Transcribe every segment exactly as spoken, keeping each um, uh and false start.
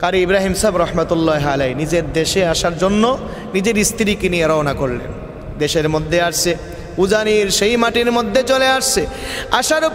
কারি ইব্রাহিম সাহেব রহমতুল্লাহ আলাই নিজের দেশে আসার জন্য নিজের স্ত্রীকে নিয়ে রওনা করলেন। দেশের মধ্যে আসছে, উজানির সেই মাটির মধ্যে চলে আসছে। আসার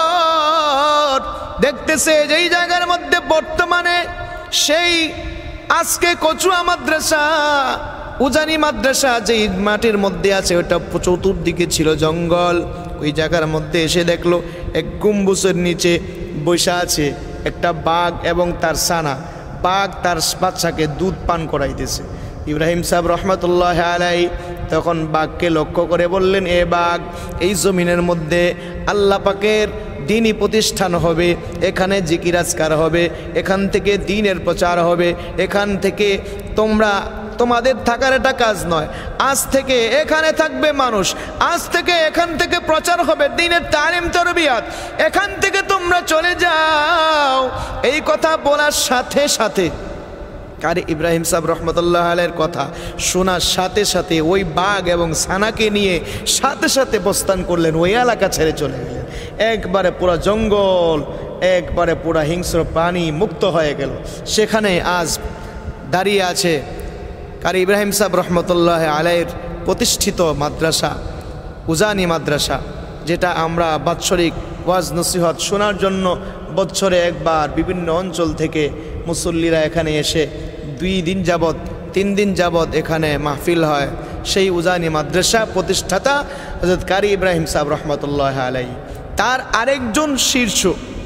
পর দেখতেছে যেই জায়গার মধ্যে বর্তমানে সেই আজকে কচুয়া মাদ্রাসা, উজানি মাদ্রাসা যেই মাটির মধ্যে আছে, ওটা চতুর্দিকে ছিল জঙ্গল। ওই জায়গার মধ্যে এসে দেখলো এক গম্বুজের নিচে বসে আছে একটা বাঘ এবং তার ছানা। বাঘ তার বাচ্চাকে দুধ পান করাইতেছে। ইব্রাহিম সাহেব রহমতুল্লাহ আলাই তখন বাঘকে লক্ষ্য করে বললেন, এ বাঘ, এই জমিনের মধ্যে আল্লাহ পাকের দ্বীনি প্রতিষ্ঠান হবে, এখানে জিকির আজকার হবে, এখান থেকে দ্বীনের প্রচার হবে, এখান থেকে তোমরা তোমাদের থাকার এটা কাজ নয়, আজ থেকে এখানে থাকবে মানুষ, আজ থেকে এখান থেকে প্রচার হবে দ্বীনের তালিম তরবিয়াত, এখান থেকে তোমরা চলে যাও। এই কথা বলার সাথে সাথে কারি ইব্রাহিম সাহেব রহমতুল্লাহ আলাইহির কথা শোনার সাথে সাথে ওই বাঘ এবং ছানাকে নিয়ে সাথে সাথে প্রস্থান করলেন, ওই এলাকা ছেড়ে চলে গেলেন। একবারে পুরা জঙ্গল, একবারে পুরা হিংস্র প্রাণী মুক্ত হয়ে গেল। সেখানে আজ দাঁড়িয়ে আছে কারি ইব্রাহিম সাহেব রহমতুল্লাহ আলাইহির প্রতিষ্ঠিত মাদ্রাসা, উজানি মাদ্রাসা, যেটা আমরা বাৎসরিক ওয়াজ নসিহত শোনার জন্য বছরে একবার বিভিন্ন অঞ্চল থেকে মুসল্লিরা এখানে এসে দুই দিন যাবৎ তিন দিন যাবৎ এখানে মাহফিল হয়। সেই উজানি মাদ্রাসা প্রতিষ্ঠাতা হযরত কারি ইব্রাহিম সাহেব রহমতুল্লাহ আলাইহি, তার আরেকজন শীর্ষ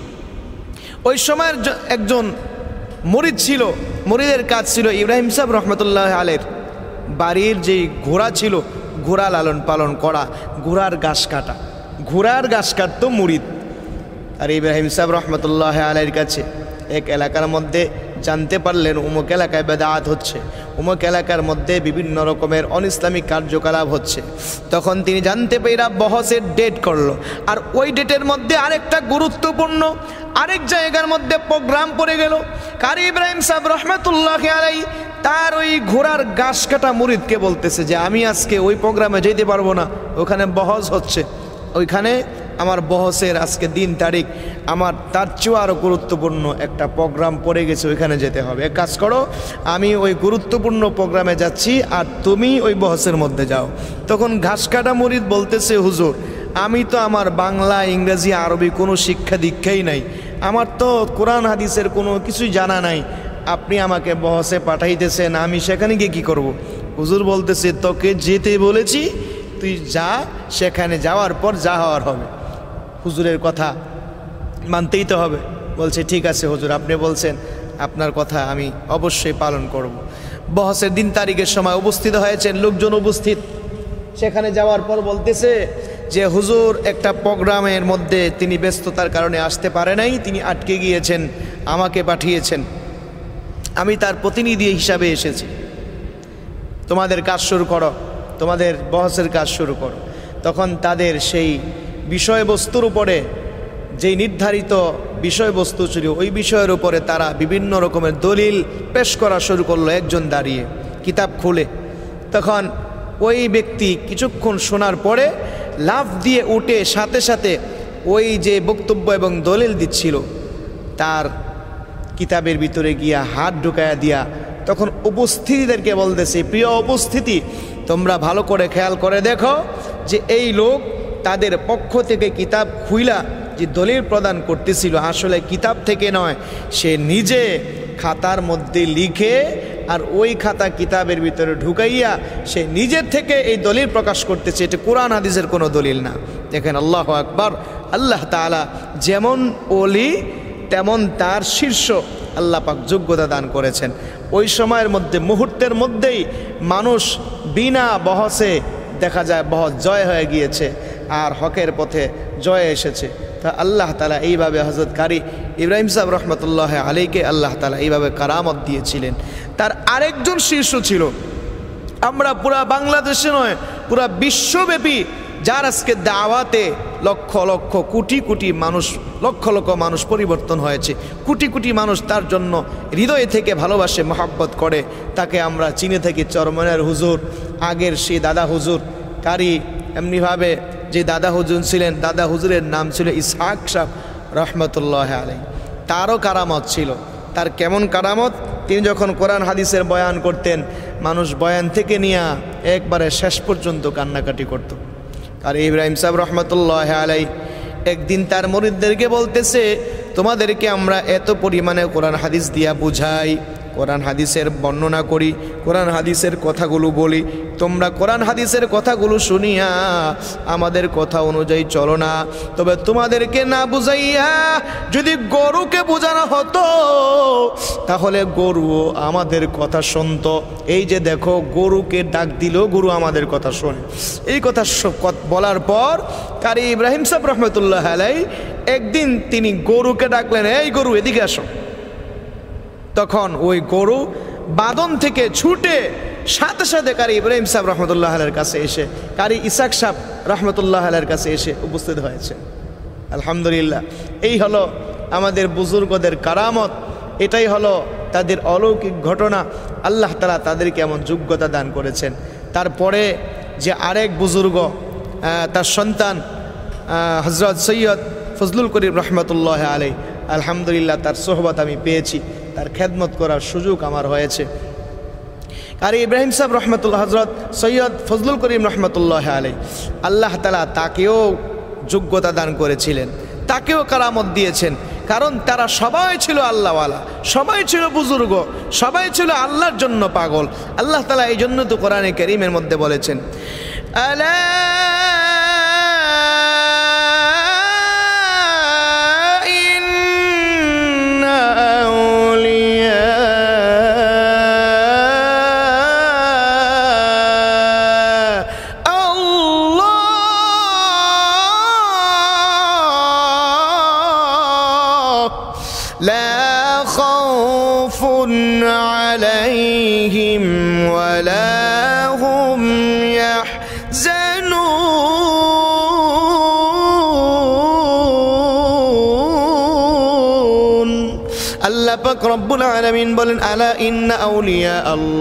ওই সময়ের একজন মুরিদ ছিল। মুরিদের কাজ ছিল ইব্রাহিম সাহেব রহমতুল্লাহ আলাইহির বাড়ির যেই ঘোড়া ছিল, ঘোড়া লালন পালন করা, ঘোড়ার ঘাস কাটা। ঘোড়ার ঘাস কাটতো মুরিদ। আর ইব্রাহিম সাহেব রহমতুল্লাহ আলাইহির কাছে এক এলাকার মধ্যে জানতে পারলেন অমুক এলাকায় বেদাত হচ্ছে, অমুক এলাকার মধ্যে বিভিন্ন রকমের অনইসলামিক কার্যকলাপ হচ্ছে। তখন তিনি জানতে পেরে বহসের ডেট করলো। আর ওই ডেটের মধ্যে আরেকটা গুরুত্বপূর্ণ আরেক জায়গার মধ্যে প্রোগ্রাম পড়ে গেল। কারি ইব্রাহিম সাহেব রহমতুল্লাহ আলাইহি তার ওই ঘোড়ার ঘাস কাটা মুরিদকে বলতেছে যে আমি আজকে ওই প্রোগ্রামে যেতে পারবো না, ওখানে বহস হচ্ছে, ওইখানে আমার বহসের আজকে দিন তারিখ, আমার তার চেয়েও আরও গুরুত্বপূর্ণ একটা প্রোগ্রাম পড়ে গেছে, ওইখানে যেতে হবে। এক কাজ করো, আমি ওই গুরুত্বপূর্ণ প্রোগ্রামে যাচ্ছি আর তুমি ওই বহসের মধ্যে যাও। তখন ঘাস কাটা মুরিদ বলতেছে, হুজুর, আমি তো আমার বাংলা, ইংরেজি, আরবি কোনো শিক্ষা দীক্ষাই নাই, আমার তো কোরআন হাদিসের কোনো কিছুই জানা নাই, আপনি আমাকে বহসে পাঠাইতেছেন, আমি সেখানে গিয়ে কী করব? হুজুর বলতেছে, তোকে যেতে বলেছি, তুই যা, সেখানে যাওয়ার পর যা হওয়ার হবে। হুজুরের কথা মানতেই তো হবে। বলছে, ঠিক আছে হুজুর, আপনি বলছেন, আপনার কথা আমি অবশ্যই পালন করব। বহসের দিন তারিখের সময় উপস্থিত হয়েছেন, লোকজন উপস্থিত। সেখানে যাওয়ার পর বলতেছে যে হুজুর একটা প্রোগ্রামের মধ্যে তিনি ব্যস্ততার কারণে আসতে পারে নাই, তিনি আটকে গিয়েছেন, আমাকে পাঠিয়েছেন, আমি তার প্রতিনিধি হিসাবে এসেছি, তোমাদের কাজ শুরু করো, তোমাদের বহসের কাজ শুরু করো। তখন তাদের সেই বিষয়বস্তুর উপরে, যেই নির্ধারিত বিষয়বস্তু ছিল, ওই বিষয়ের উপরে তারা বিভিন্ন রকমের দলিল পেশ করা শুরু করলো। একজন দাঁড়িয়ে কিতাব খুলে, তখন ওই ব্যক্তি কিছুক্ষণ শোনার পরে লাফ দিয়ে উঠে সাথে সাথে ওই যে বক্তব্য এবং দলিল দিচ্ছিল তার কিতাবের ভিতরে গিয়া হাত ঢুকায়া দিয়া তখন উপস্থিতিদেরকে বলতেছে, প্রিয় উপস্থিতি, তোমরা ভালো করে খেয়াল করে দেখো যে এই লোক তাদের পক্ষ থেকে কিতাব খুইলা যে দলিল প্রদান করতেছিল, আসলে কিতাব থেকে নয়, সে নিজে খাতার মধ্যে লিখে আর ওই খাতা কিতাবের ভিতরে ঢুকাইয়া সে নিজের থেকে এই দলিল প্রকাশ করতেছে। এটা কোরআন হাদিসের কোনো দলিল না। দেখেন, আল্লাহু আকবার। আল্লাহ তাআলা যেমন ওলি তেমন তার শীর্ষ আল্লাহ পাক যোগ্যতা দান করেছেন। ওই সময়ের মধ্যে মুহূর্তের মধ্যেই মানুষ বিনা বহসে দেখা যায় বহস জয় হয়ে গিয়েছে আর হকের পথে জয় এসেছে। তা আল্লাহ তাআলা এইভাবে হযরত কারি ইব্রাহিম সাহেব রহমতুল্লাহ আলাইহিকে আল্লাহ তাআলা এইভাবে কারামত দিয়েছিলেন। তার আরেকজন শীর্ষ ছিল, আমরা পুরা বাংলাদেশে নয়, পুরা বিশ্বব্যাপী যার আজকে দাওয়াতে লক্ষ লক্ষ কোটি কোটি মানুষ, লক্ষ লক্ষ মানুষ পরিবর্তন হয়েছে, কোটি কোটি মানুষ তার জন্য হৃদয় থেকে ভালোবাসে, মহব্বত করে, তাকে আমরা চিনে থাকি চরমনের হুজুর, আগের সেই দাদা হুজুর কারি। এমনিভাবে যে দাদা হুজুর ছিলেন, দাদা হুজুরের নাম ছিল ইসহাক সাহেব রহমতুল্লাহ আলাইহি, তারও কারামত ছিল। তার কেমন কারামত? তিনি যখন কোরআন হাদিসের বয়ান করতেন, মানুষ বয়ান থেকে নিয়ে একবারে শেষ পর্যন্ত কান্নাকাটি করত। আর ইব্রাহিম সাহেব রহমতুল্লাহ আলাই একদিন তার মুরিদদেরকে বলতেছে, তোমাদেরকে আমরা এত পরিমাণে কোরআন হাদিস দিয়া বুঝাই, কোরআন হাদিসের বর্ণনা করি, কোরআন হাদিসের কথাগুলো বলি, তোমরা কোরআন হাদিসের কথাগুলো শুনিয়া আমাদের কথা অনুযায়ী চলো না। তবে তোমাদেরকে না বুঝাইয়া যদি গরুকে বোঝানো হতো তাহলে গরুও আমাদের কথা শুনতো। এই যে দেখো, গরুকে ডাক দিলেও গরু আমাদের কথা শোনে। এই কথা বলার পর কারি ইব্রাহিম সাহেব রহমতুল্লাহ আলাই একদিন তিনি গরুকে ডাকলেন, এই গরু এদিকে আসো। তখন ওই গরু বাদন থেকে ছুটে সাথে সাথে কারি ইব্রাহিম সাহেব রহমতুল্লাহ আলাইয়ের কাছে এসে, কারি ইসাক সাহেব রহমতুল্লাহ আলাইয়ের কাছে এসে উপস্থিত হয়েছে। আলহামদুলিল্লাহ, এই হলো আমাদের বুজুর্গদের কারামত, এটাই হলো তাদের অলৌকিক ঘটনা। আল্লাহ তাআলা তাদেরকে এমন যোগ্যতা দান করেছেন। তারপরে যে আরেক বুজুর্গ, তার সন্তান হযরত সৈয়দ ফজলুল করিম রহমতুল্লাহ আলাই, আলহামদুলিল্লাহ তার সোহবত আমি পেয়েছি, তার খেদমত করার সুযোগ আমার হয়েছে। আর ইব্রাহিম সাহেব রহমতুল্লাহ, হজরত সৈয়দ ফজলুল করিম রহমতুল্লাহ আলাই, আল্লাহ তাআলা তাকেও যোগ্যতা দান করেছিলেন, তাকেও কারামত দিয়েছেন। কারণ তারা সবাই ছিল আল্লাহওয়ালা, সবাই ছিল বুজুর্গ, সবাই ছিল আল্লাহর জন্য পাগল। আল্লাহ তাআলা এই জন্য তো কোরআনে কারীমের মধ্যে বলেছেন, আলা لا خوف عليهم ولا هم يحزنون আল্লাহ পাক রব্বুল আলামিন বলেন, আলা ইন্না আউলিয়া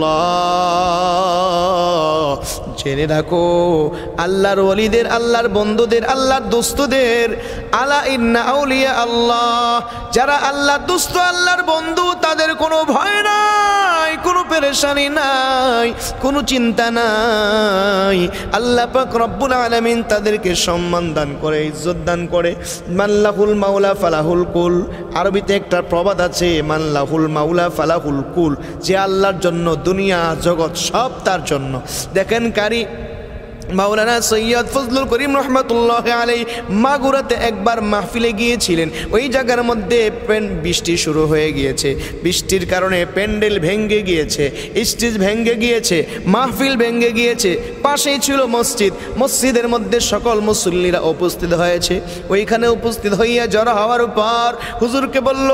আল্লাহ, জেনে রাখো আল্লাহর ওলিদের, আল্লাহর বন্ধুদের, আল্লাহর দোস্তদের, আলা ইন্না আউলিয়া আল্লাহ, যারা আল্লাহর দোস্ত, আল্লাহর বন্ধু, তাদের কোনো ভয় নাই, কোনো পেরেশানি নাই, কোনো চিন্তা নাই। আল্লাহ পাক রব্বুল আলামিন তাদেরকে সম্মান দান করে, ইজ্জত দান করে। মাল্লাহুল মাওলা ফালাহুল কুল, আরবিতে একটা প্রবাদ আছে, মাল্লাহুল মাওলা ফালাহুল কুল, যে আল্লাহর জন্য দুনিয়া জগৎ সব তার জন্য। দেখেন কারি মাওলানা সৈয়দ ফজলুল করিম রহমতুল্লাহ আলাইহি মাগুরাতে একবার মাহফিলে গিয়েছিলেন। ওই জায়গার মধ্যে বৃষ্টি শুরু হয়ে গিয়েছে, বৃষ্টির কারণে প্যান্ডেল ভেঙে গিয়েছে, স্টেজ ভেঙে গিয়েছে, মাহফিল ভেঙে গিয়েছে। পাশেই ছিল মসজিদ, মসজিদের মধ্যে সকল মুসল্লিরা উপস্থিত হয়েছে। ওইখানে উপস্থিত হইয়া জড়ো হওয়ার পর হুজুরকে বলল,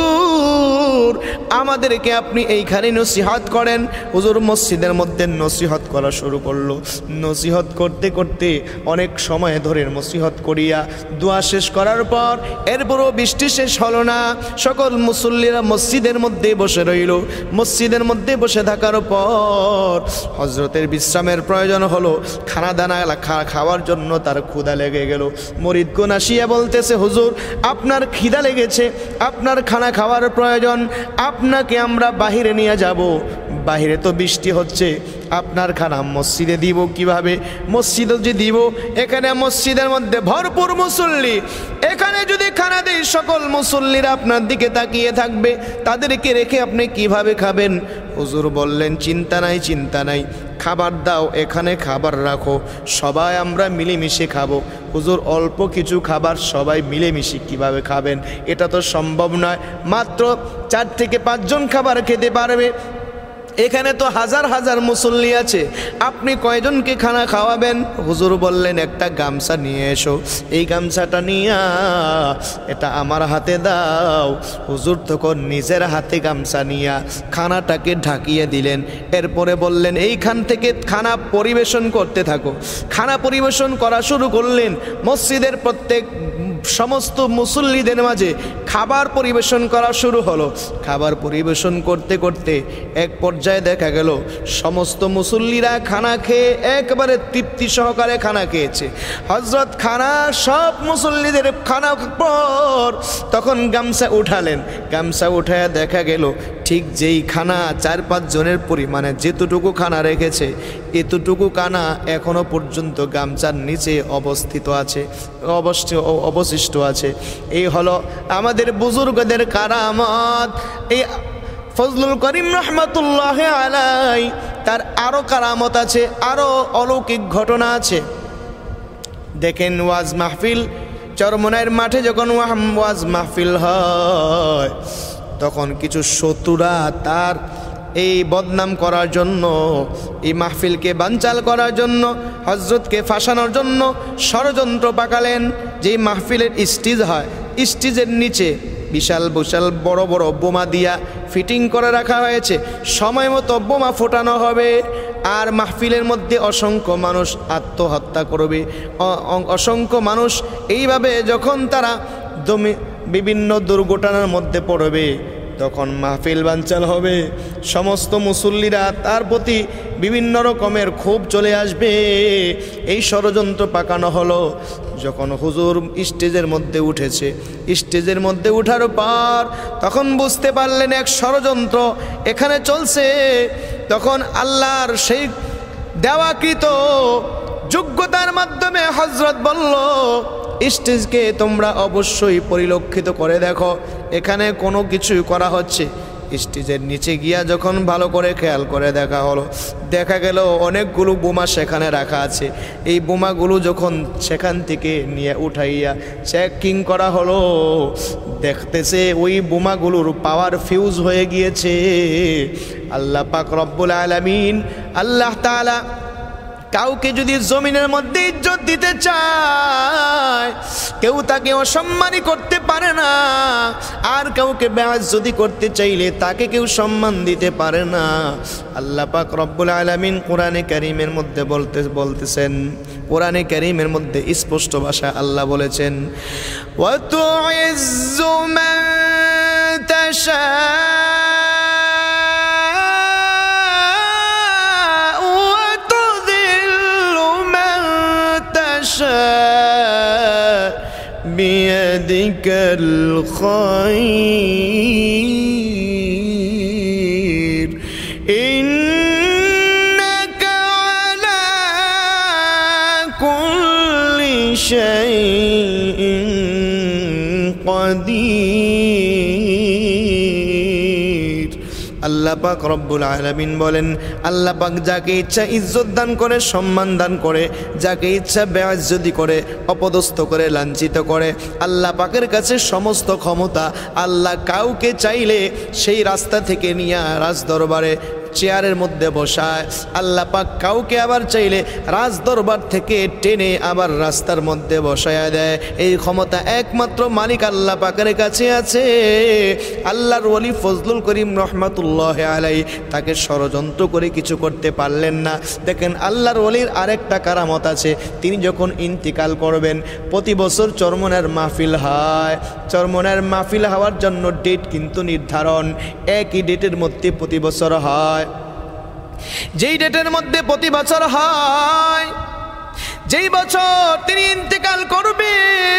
হুজুর আমাদেরকে আপনি এইখানে নসিহত করেন। হুজুর মসজিদের মধ্যে নসিহত করা শুরু করলো। নসিহত করতে করতে অনেক সময় ধরে নসিহত করিয়া দোয়া শেষ করার পর এরপরও বৃষ্টি শেষ হলো না। সকল মুসল্লিরা মসজিদের মধ্যে বসে রইল। মসজিদের মধ্যে বসে থাকার পর হজরতের বিশ্রামের প্রয়োজন হলো, খানা দানা খাওয়ার জন্য তার ক্ষুধা লেগে গেল। মুরিদগণ আসিয়া বলতেছে, হুজুর আপনার খিদা লেগেছে, আপনার খানা খাওয়ার প্রয়োজন, আপনাকে আমরা বাহিরে নিয়ে যাব। বাহিরে তো বৃষ্টি হচ্ছে, আপনার খানা মসজিদে দিব কিভাবে? মসজিদে যে দিব, এখানে মসজিদের মধ্যে ভরপুর মুসল্লি, এখানে যদি খানা দেই সকল মুসল্লিরা আপনার দিকে তাকিয়ে থাকবে, তাদেরকে রেখে আপনি কিভাবে খাবেন? হুজুর বললেন, চিন্তা নাই চিন্তা নাই, খাবার দাও, এখানে খাবার রাখো, সবাই আমরা মিলেমিশে খাবো। হুজুর অল্প কিছু খাবার সবাই মিলেমিশে কিভাবে খাবেন? এটা তো সম্ভব নয়, মাত্র চার থেকে পাঁচজন খাবার খেতে পারবে। এখানে তো হাজার হাজার মুসল্লি আছে, আপনি কয়জনকে খানা খাওয়াবেন? হুজুর বললেন, একটা গামছা নিয়ে এসো, এই গামছাটা নিয়ে এটা আমার হাতে দাও। হুজুর তখন নিজের হাতে গামছা নিয়ে খানাটাকে ঢাকিয়ে দিলেন। এরপরে বললেন, এইখান থেকে খানা পরিবেশন করতে থাকো। খানা পরিবেশন করা শুরু করলেন। মসজিদের প্রত্যেক সমস্ত মুসল্লিদের মাঝে খাবার পরিবেশন করা শুরু হলো। খাবার পরিবেশন করতে করতে এক পর্যায়ে দেখা গেল সমস্ত মুসল্লিরা খানা খেয়ে একবারে তৃপ্তি সহকারে খানা খেয়েছে। হযরত খানা সব মুসল্লিদের খানা পর তখন গামছা উঠালেন। গামছা উঠায় দেখা গেল ঠিক যেই খানা চার পাঁচ জনের পরিমাণে যেতটুকু খানা রেখেছে এতটুকু খানা এখনো পর্যন্ত গামছার নিচে অবস্থিত আছে, অবস্থ অবশিষ্ট আছে। এই হলো আমাদের বুজুর্গদের কারামত। এই ফজলুল করিম রহমতুল্লাহ আলাই তার আরও কারামত আছে, আরও অলৌকিক ঘটনা আছে। দেখেন ওয়াজ মাহফিল, চরমনাইয়ের মাঠে যখন ওয়াজ মাহফিল হয় তখন কিছু শত্রুরা তার এই বদনাম করার জন্য, এই মাহফিলকে বানচাল করার জন্য, হজরতকে ফাঁসানোর জন্য ষড়যন্ত্র পাকালেন। যেই মাহফিলের স্টেজ হয়, স্টেজের নিচে বিশাল বিশাল বড় বড় বোমা দিয়া ফিটিং করে রাখা হয়েছে, সময় মতো বোমা ফোটানো হবে। আর মাহফিলের মধ্যে অসংখ্য মানুষ আত্মহত্যা করবে, অসংখ্য মানুষ এইভাবে যখন তারা দমে বিভিন্ন দুর্ঘটনার মধ্যে পড়বে তখন মাহফিল বানচাল হবে। সমস্ত মুসল্লিরা তার প্রতি বিভিন্ন রকমের ক্ষোভ চলে আসবে। এই ষড়যন্ত্র পাকানো হলো। যখন হুজুর স্টেজের মধ্যে উঠেছে, স্টেজের মধ্যে উঠার পর তখন বুঝতে পারলেন এক ষড়যন্ত্র এখানে চলছে। তখন আল্লাহর সেই দেওয়াকৃত যোগ্যতার মাধ্যমে হযরত বলল, স্টেজকে তোমরা অবশ্যই পরিলক্ষিত করে দেখো এখানে কোনো কিছুই করা হচ্ছে। স্টেজের নিচে গিয়া যখন ভালো করে খেয়াল করে দেখা হলো, দেখা গেল অনেকগুলো বোমা সেখানে রাখা আছে। এই বোমাগুলো যখন সেখান থেকে নিয়ে উঠাইয়া চেকিং করা হলো, দেখতেছে ওই বোমাগুলোর পাওয়ার ফিউজ হয়ে গিয়েছে। আল্লাহ পাক রব্বুল আলামিন, আল্লাহ তাআলা কাউকে যদি জমিনের মধ্যে ইজ্জত দিতে চায়, কেউ তাকে অসম্মানী করতে পারে না। আর কাউকে বেইজ্জতি করতে চাইলে তাকে কেউ সম্মান দিতে পারে না। আল্লাহ পাক রব্বুল আলামিন কোরআনে কারীমের মধ্যে বলতে বলতেছেন, কোরআনে কারীমের মধ্যে স্পষ্ট ভাষা আল্লাহ বলেছেন, ওয়া তুইজ্জু মান তাশা بيدك الخير إنك على كل شيء قدير। আল্লাহ পাক রব্বুল আলামিন বলেন, আল্লাহ পাক যাকে ইচ্ছা ইজ্জত দান করে, সম্মান দান করে, যাকে ইচ্ছা বেইজ্জতি করে, অপদস্থ করে, লাঞ্ছিত করে। আল্লাহ পাকের কাছে সমস্ত ক্ষমতা। আল্লাহ কাউকে চাইলে সেই রাস্তা থেকে নিয়ে রাজ দরবারে চেয়ারের মধ্যে বসায়। আল্লাহ পাক কাউকে আবার চাইলে রাজ দরবার থেকে টেনে আবার রাস্তার মধ্যে বসায়া দেয়। এই ক্ষমতা একমাত্র মালিক আল্লাহ পাকের কাছে আছে। আল্লাহর ওলি ফজলুল করিম রহমাতুল্লাহ আলাই তাকে ষড়যন্ত্র করে কিছু করতে পারলেন না। দেখেন আল্লাহর ওলির আরেকটা কারামত আছে। তিনি যখন ইন্তিকাল করবেন, প্রতি বছর চরমনার মাহফিল হয়। চরমনার মাহফিল হওয়ার জন্য ডেট কিন্তু নির্ধারণ, একই ডেটের মধ্যে প্রতি বছর হয়। যেই ডেটের মধ্যে প্রতি বছর হয়, যেই বছর তিনি ইন্তেকাল করবে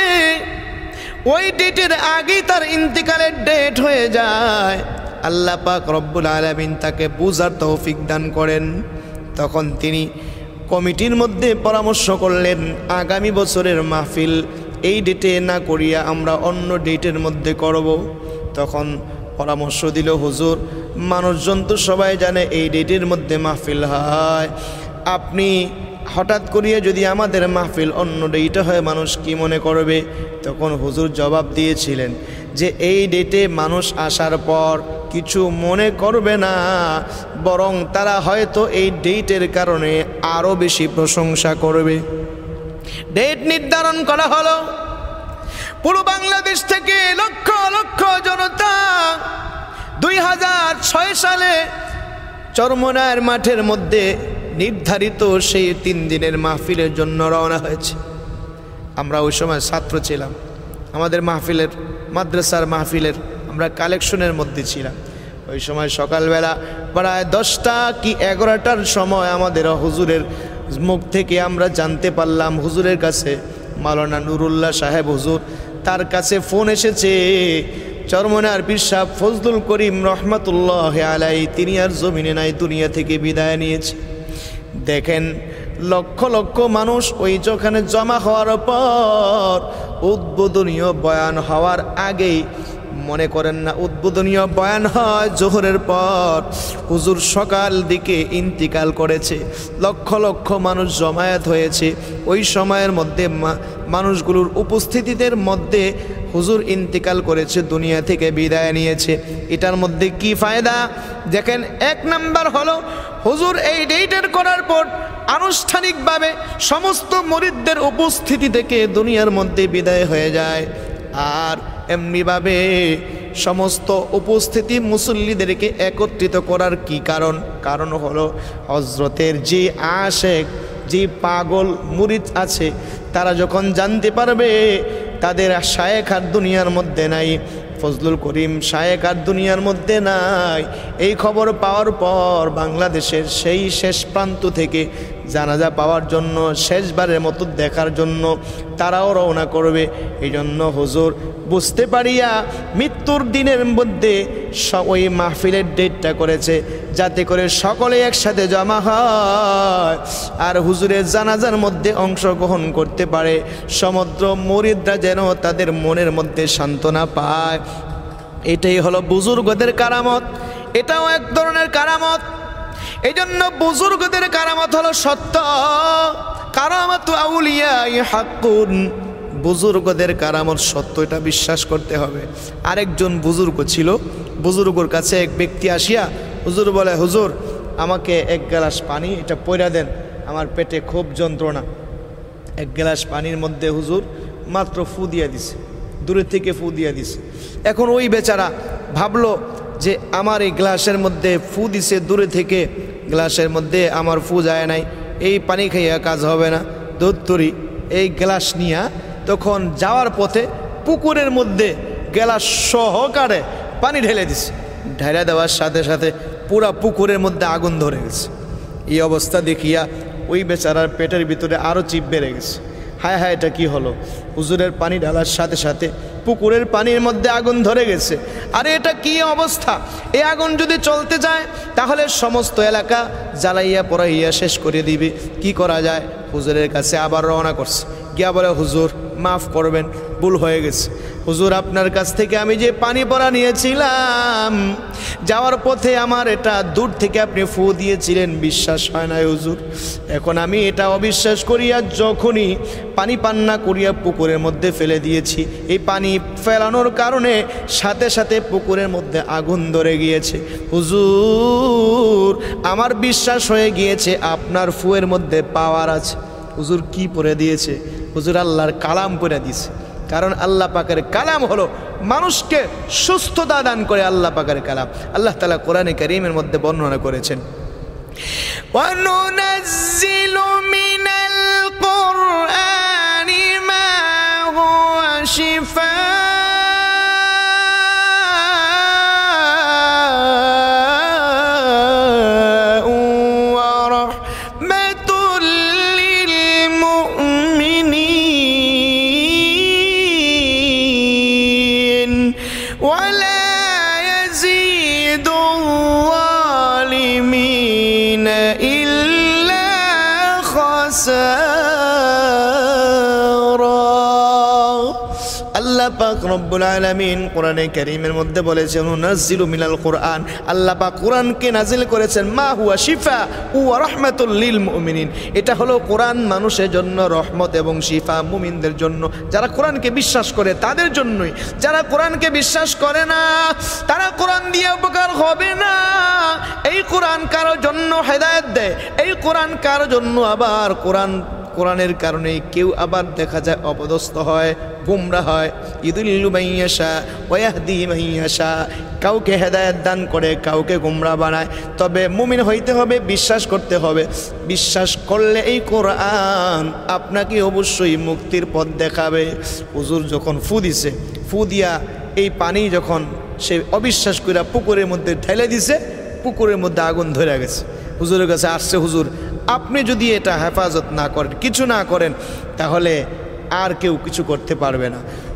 ওই ডেটের আগেই তার ইন্তেকালের ডেট হয়ে যায়। আল্লাহ পাক রব্বুল আলামিন তাকে বুঝার তৌফিক দান করেন। তখন তিনি কমিটির মধ্যে পরামর্শ করলেন, আগামী বছরের মাহফিল এই ডেটে না করিয়া আমরা অন্য ডেটের মধ্যে করব। তখন পরামর্শ দিল, হুজুর মানুষজন তো সবাই জানে এই ডেটের মধ্যে মাহফিল হয়, আপনি হঠাৎ করিয়া যদি আমাদের মাহফিল অন্য ডেটে হয় মানুষ কি মনে করবে? তখন হুজুর জবাব দিয়েছিলেন যে এই ডেটে মানুষ আসার পর কিছু মনে করবে না, বরং তারা হয়তো এই ডেটের কারণে আরও বেশি প্রশংসা করবে। ডেট নির্ধারণ করা হলো। পুরো বাংলাদেশ থেকে লক্ষ লক্ষ জনতা দুই হাজার ছয় সালে চরমনার মাঠের মধ্যে নির্ধারিত সেই তিন দিনের মাহফিলের জন্য রওনা হয়েছে। আমরা ওই সময় ছাত্র ছিলাম, আমাদের মাহফিলের মাদ্রাসার মাহফিলের আমরা কালেকশনের মধ্যে ছিলাম। ওই সময় সকালবেলা প্রায় দশটা কি এগারোটার সময় আমাদের হুজুরের মুখ থেকে আমরা জানতে পারলাম হুজুরের কাছে, মাওলানা নুরুল্লাহ সাহেব হুজুর, তার কাছে ফোন এসেছে। চরমনার পীর সাহেব ফজলুল করিম রহমাতুল্লাহ আলাইহি তিনি আর জমিনে নাই, দুনিয়া থেকে বিদায় নিয়েছে। দেখেন লক্ষ লক্ষ মানুষ ওই যেখানে জমা হওয়ার পর উদ্বোধনীয় বয়ান হওয়ার আগেই, মনে করেন না উদ্বোধনীয় বয়ান হয় জোহরের পর, হুজুর সকাল দিকে ইন্তিকাল করেছে, লক্ষ লক্ষ মানুষ জমায়েত হয়েছে। ওই সময়ের মধ্যে মানুষগুলোর উপস্থিতিদের মধ্যে হুজুর ইন্তিকাল করেছে, দুনিয়া থেকে বিদায় নিয়েছে। এটার মধ্যে কি ফায়দা দেখেন, এক নাম্বার হলো হুজুর এই ডেটের করার পর আনুষ্ঠানিকভাবে সমস্ত মুরিদদের উপস্থিতি থেকে দুনিয়ার মধ্যে বিদায় হয়ে যায়। আর এমনিভাবে সমস্ত উপস্থিতি মুসল্লিদেরকে একত্রিত করার কি কারণ? কারণ হলো হজরতের যে আশেক, যে পাগল মুরিদ আছে, তারা যখন জানতে পারবে তাদের শায়েখ আর দুনিয়ার মধ্যে নাই, ফজলুল করিম শায়েখ আর দুনিয়ার মধ্যে নাই, এই খবর পাওয়ার পর বাংলাদেশের সেই শেষ প্রান্ত থেকে জানাজা পাওয়ার জন্য, শেষবারের মতো দেখার জন্য তারাও রওনা করবে। এই জন্য হুজুর বুঝতে পারিয়া মৃত্যুর দিনের মধ্যে ওই মাহফিলের ডেটটা করেছে, যাতে করে সকলে একসাথে জমা হয় আর হুজুরের জানাজার মধ্যে অংশগ্রহণ করতে পারে। সমগ্র মুরিদরা যেন তাদের মনের মধ্যে সান্ত্বনা পায়। এটাই হলো বুজুর্গদের কারামত, এটাও এক ধরনের কারামত। এই জন্য বুজুর্গদের কারামত হলো সত্য, কারামাতু আউলিয়া হাক্কুন, বুজুর্গদের কারামত সত্য, এটা বিশ্বাস করতে হবে। আরেকজন বুজুর্গ ছিল, বুজুর্গর কাছে এক ব্যক্তি আসিয়া হুজুর বলে, হুজুর আমাকে এক গ্লাস পানি এটা পয়রা দেন, আমার পেটে খুব যন্ত্রণা। এক গ্লাস পানির মধ্যে হুজুর মাত্র ফু দিয়া দিছে, দূরে থেকে ফু দিয়া দিছে। এখন ওই বেচারা ভাবলো যে আমার এই গ্লাসের মধ্যে ফু দিছে দূরে থেকে, গ্লাসের মধ্যে আমার ফু যায় নাই, এই পানি খাইয়া কাজ হবে না, দত্তরি এই গ্লাস নিয়া তখন যাওয়ার পথে পুকুরের মধ্যে গ্লাস সহকারে পানি ঢেলে দিছে। ঢেলে দেওয়ার সাথে সাথে পুরা পুকুরের মধ্যে আগুন ধরে গেছে। এই অবস্থা দেখিয়া ওই বেচারার পেটের ভিতরে আরও চিপ বেড়ে গেছে। হায় হায়, এটা কি হলো? হুজুরের পানি ঢালার সাথে সাথে পুকুরের পানির মধ্যে আগুন ধরে গেছে। আরে এটা কি অবস্থা? এই আগুন যদি চলতে যায় তাহলে সমস্ত এলাকা জ্বালাইয়া পড়াইয়া শেষ করে দিবে। কি করা যায়? হুজুরের কাছে আবার রওনা করছে, গিয়া বলে, হুজুর মাফ করবেন, ভুল হয়ে গেছে। হুজুর আপনার কাছ থেকে আমি যে পানি পড়া নিয়েছিলাম, যাওয়ার পথে আমার এটা দূর থেকে আপনি ফু দিয়েছিলেন, বিশ্বাস হয় না হুজুর। এখন আমি এটা অবিশ্বাস করিয়া যখনই পানি পান না করিয়া পুকুরের মধ্যে ফেলে দিয়েছি, এই পানি ফেলানোর কারণে সাথে সাথে পুকুরের মধ্যে আগুন ধরে গিয়েছে। হুজুর আমার বিশ্বাস হয়ে গিয়েছে আপনার ফুয়ের মধ্যে পাওয়ার আছে। হুজুর কি পড়ে দিয়েছে? হুজুর আল্লাহর কালাম পড়ে দিয়েছে। কারণ আল্লাহ পাকের কালাম হলো মানুষকে সুস্থতা দান করে। আল্লাহ পাকের কালাম আল্লাহ তাআলা কোরআনে কারীমের মধ্যে বর্ণনা করেছেন, ওয়ানুনাজ্জিলু মিনাল কুরআনি মা হুয়া শিফা পাক রব্বুল আলামিন কোরআনে কারীমের মধ্যে বলেছেন, নাযিলু মিনাল কুরআন, আল্লাহ পাক কোরআনকে নাজিল করেছেন মা হুয়া শিফা ওয়া রাহমাতুল লিল মুমিনিন। এটা হলো কোরআন মানুষের জন্য রহমত এবং শিফা, মুমিনদের জন্য, যারা কোরআনকে বিশ্বাস করে তাদের জন্যই। যারা কোরআনকে বিশ্বাস করে না তারা কোরআন দিয়ে উপকার হবে না। এই কোরআন কারো জন্য হেদায়েত দেয়, এই কোরআন কারো জন্য আবার কোরআন কোরআনের কারণে কেউ আবার দেখা যায় অপদস্থ হয়, গুমরা হয়। ইউদিল্লু মান ইয়াশা ওয়া ইয়াহদি মান ইয়াশা, কাউকে হেদায়েত দান করে, কাউকে গুমরা বানায়। তবে মুমিন হইতে হবে, বিশ্বাস করতে হবে। বিশ্বাস করলে এই কোরআন আপনাকে অবশ্যই মুক্তির পথ দেখাবে। হুজুর যখন ফু দিছে, ফু দিয়া এই পানি যখন সে অবিশ্বাস করে পুকুরের মধ্যে ঢেলে দিছে, পুকুরের মধ্যে আগুন ধরে গেছে। হুজুরের কাছে আসছে, হুজুর আপনি যদি এটা হেফাজত না করেন, কিছু না করেন, তাহলে আর কেউ কিছু করতে পারবে না।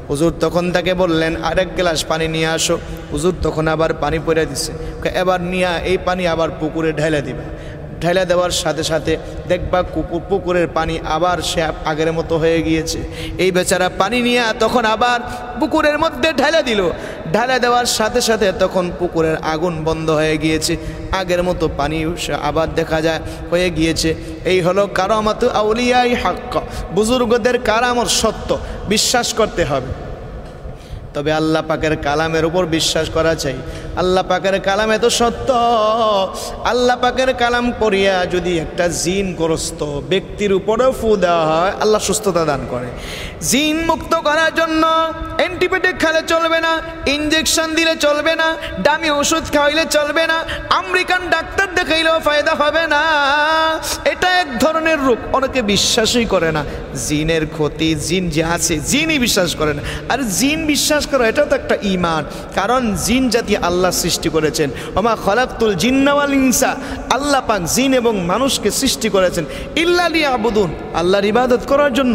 হুজুর তখন তাকে বললেন আরেক গ্লাস পানি নিয়ে আসো। হুজুর তখন আবার পানি পরে দিচ্ছে, এবার নিয়ে এই পানি আবার পুকুরে ঢেলে দিবে। ঢেলে দেওয়ার সাথে সাথে দেখবা কুকুর পুকুরের পানি আবার সে আগের মতো হয়ে গিয়েছে। এই বেচারা পানি নিয়ে তখন আবার পুকুরের মধ্যে ঢেলে দিল। ঢেলে দেওয়ার সাথে সাথে তখন পুকুরের আগুন বন্ধ হয়ে গিয়েছে, আগের মতো পানি আবার দেখা যায় হয়ে গিয়েছে। এই হলো কারামাতু আউলিয়াই হক, বুজুর্গদের কারামত সত্য, বিশ্বাস করতে হবে। তবে আল্লাহ পাকের কালামের উপর বিশ্বাস করা চাই। আল্লাহ পাকের কালাম এত সত্য, আল্লাহ পাকের কালাম পড়িয়া যদি একটা জিনগ্রস্ত ব্যক্তির উপরেও ফু দেওয়া হয় আল্লাহ সুস্থতা দান করে। জিন মুক্ত করার জন্য অ্যান্টিবায়োটিক খেলে চলবে না, ইঞ্জেকশন দিলে চলবে না, দামি ওষুধ খাওয়াইলে চলবে না, আমেরিকান ডাক্তার দেখাইলেও ফায়দা হবে না। এটা এক ধরনের রোগ, অনেকে বিশ্বাসই করে না। জিনের ক্ষতি, জিন যে আছে জিনই বিশ্বাস করে না। আর জিন বিশ্বাস করো এটাও তো একটা ঈমান, কারণ জিন জাতি আল্লাহ সৃষ্টি করেছেন। ওমা খলাকতুল জিন্না ওয়াল ইনসা, আল্লাহ পাক জিন এবং মানুষকে সৃষ্টি করেছেন ইল্লা লিয়াবুদুন, আল্লাহর ইবাদত করার জন্য।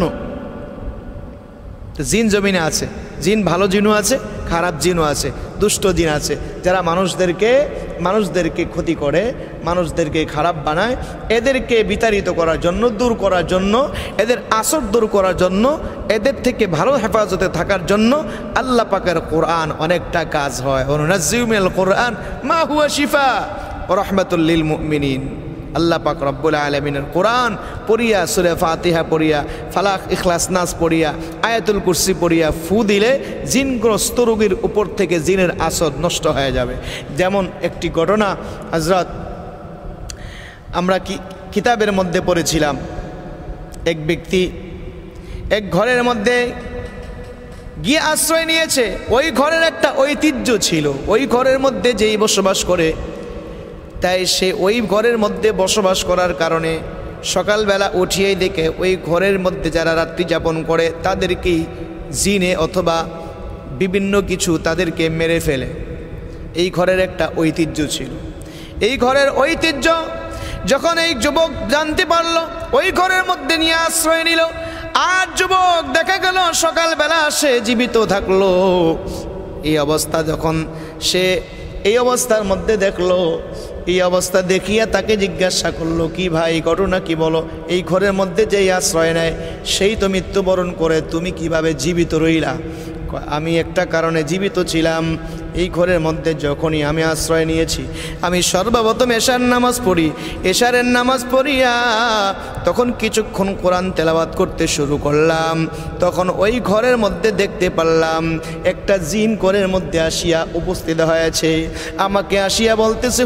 জিন জমিনে আছে, জিন ভালো জিনও আছে, খারাপ জিনও আছে, দুষ্ট জিন আছে, যারা মানুষদেরকে মানুষদেরকে ক্ষতি করে, মানুষদেরকে খারাপ বানায়। এদেরকে বিতাড়িত করার জন্য, দূর করার জন্য, এদের আসর দূর করার জন্য, এদের থেকে ভালো হেফাজতে থাকার জন্য আল্লাহ পাকের কোরআন অনেকটা কাজ হয়। ওয়ানুনাজ্জিলু মিনাল কোরআন মা হুয়া শিফা ওয়া রাহমাতুল লিল মুমিনিন। আল্লাহ পাক রব্বুল আলামিনের কোরআন পড়িয়া, সূরা ফাতিহা পড়িয়া, ফালাক ইখলাস নাস পড়িয়া, আয়াতুল কুরসি পড়িয়া ফু দিলে জিনগ্রস্ত রোগীর উপর থেকে জিনের আসর নষ্ট হয়ে যাবে। যেমন একটি ঘটনা হযরত আমরা কি কিতাবের মধ্যে পড়েছিলাম, এক ব্যক্তি এক ঘরের মধ্যে গিয়ে আশ্রয় নিয়েছে। ওই ঘরের একটা ঐতিহ্য ছিল, ওই ঘরের মধ্যে যেই বসবাস করে, তাই সে ওই ঘরের মধ্যে বসবাস করার কারণে সকালবেলা উঠিয়েই দেখে ওই ঘরের মধ্যে যারা রাত্রি যাপন করে তাদেরকেই জিনে অথবা বিভিন্ন কিছু তাদেরকে মেরে ফেলে। এই ঘরের একটা ঐতিহ্য ছিল। এই ঘরের ঐতিহ্য যখন এই যুবক জানতে পারলো, ওই ঘরের মধ্যে নিয়ে আশ্রয় নিল। আর যুবক দেখা গেল সকালবেলা সে জীবিত থাকলো। এই অবস্থা যখন সে এই অবস্থার মধ্যে দেখলো, এই অবস্থা দেখিয়া তাকে জিজ্ঞাসা করলো, কি ভাই ঘটনা কি বলো? এই ঘরের মধ্যে যেই আশ্রয় নেয় সেই তো মৃত্যুবরণ করে, তুমি কিভাবে জীবিত রইলা? আমি একটা কারণে জীবিত ছিলাম। এই ঘরের মধ্যে যখনই আমি আশ্রয় নিয়েছি, আমি সর্বপ্রথম এশার নামাজ পড়ি। এশারের নামাজ পড়িয়া তখন কিছুক্ষণ কোরআন তেলাওয়াত করতে শুরু করলাম। তখন ওই ঘরের মধ্যে দেখতে পারলাম একটা জিন ঘরের মধ্যে আসিয়া উপস্থিত হয়েছে। আমাকে আসিয়া বলতেছে,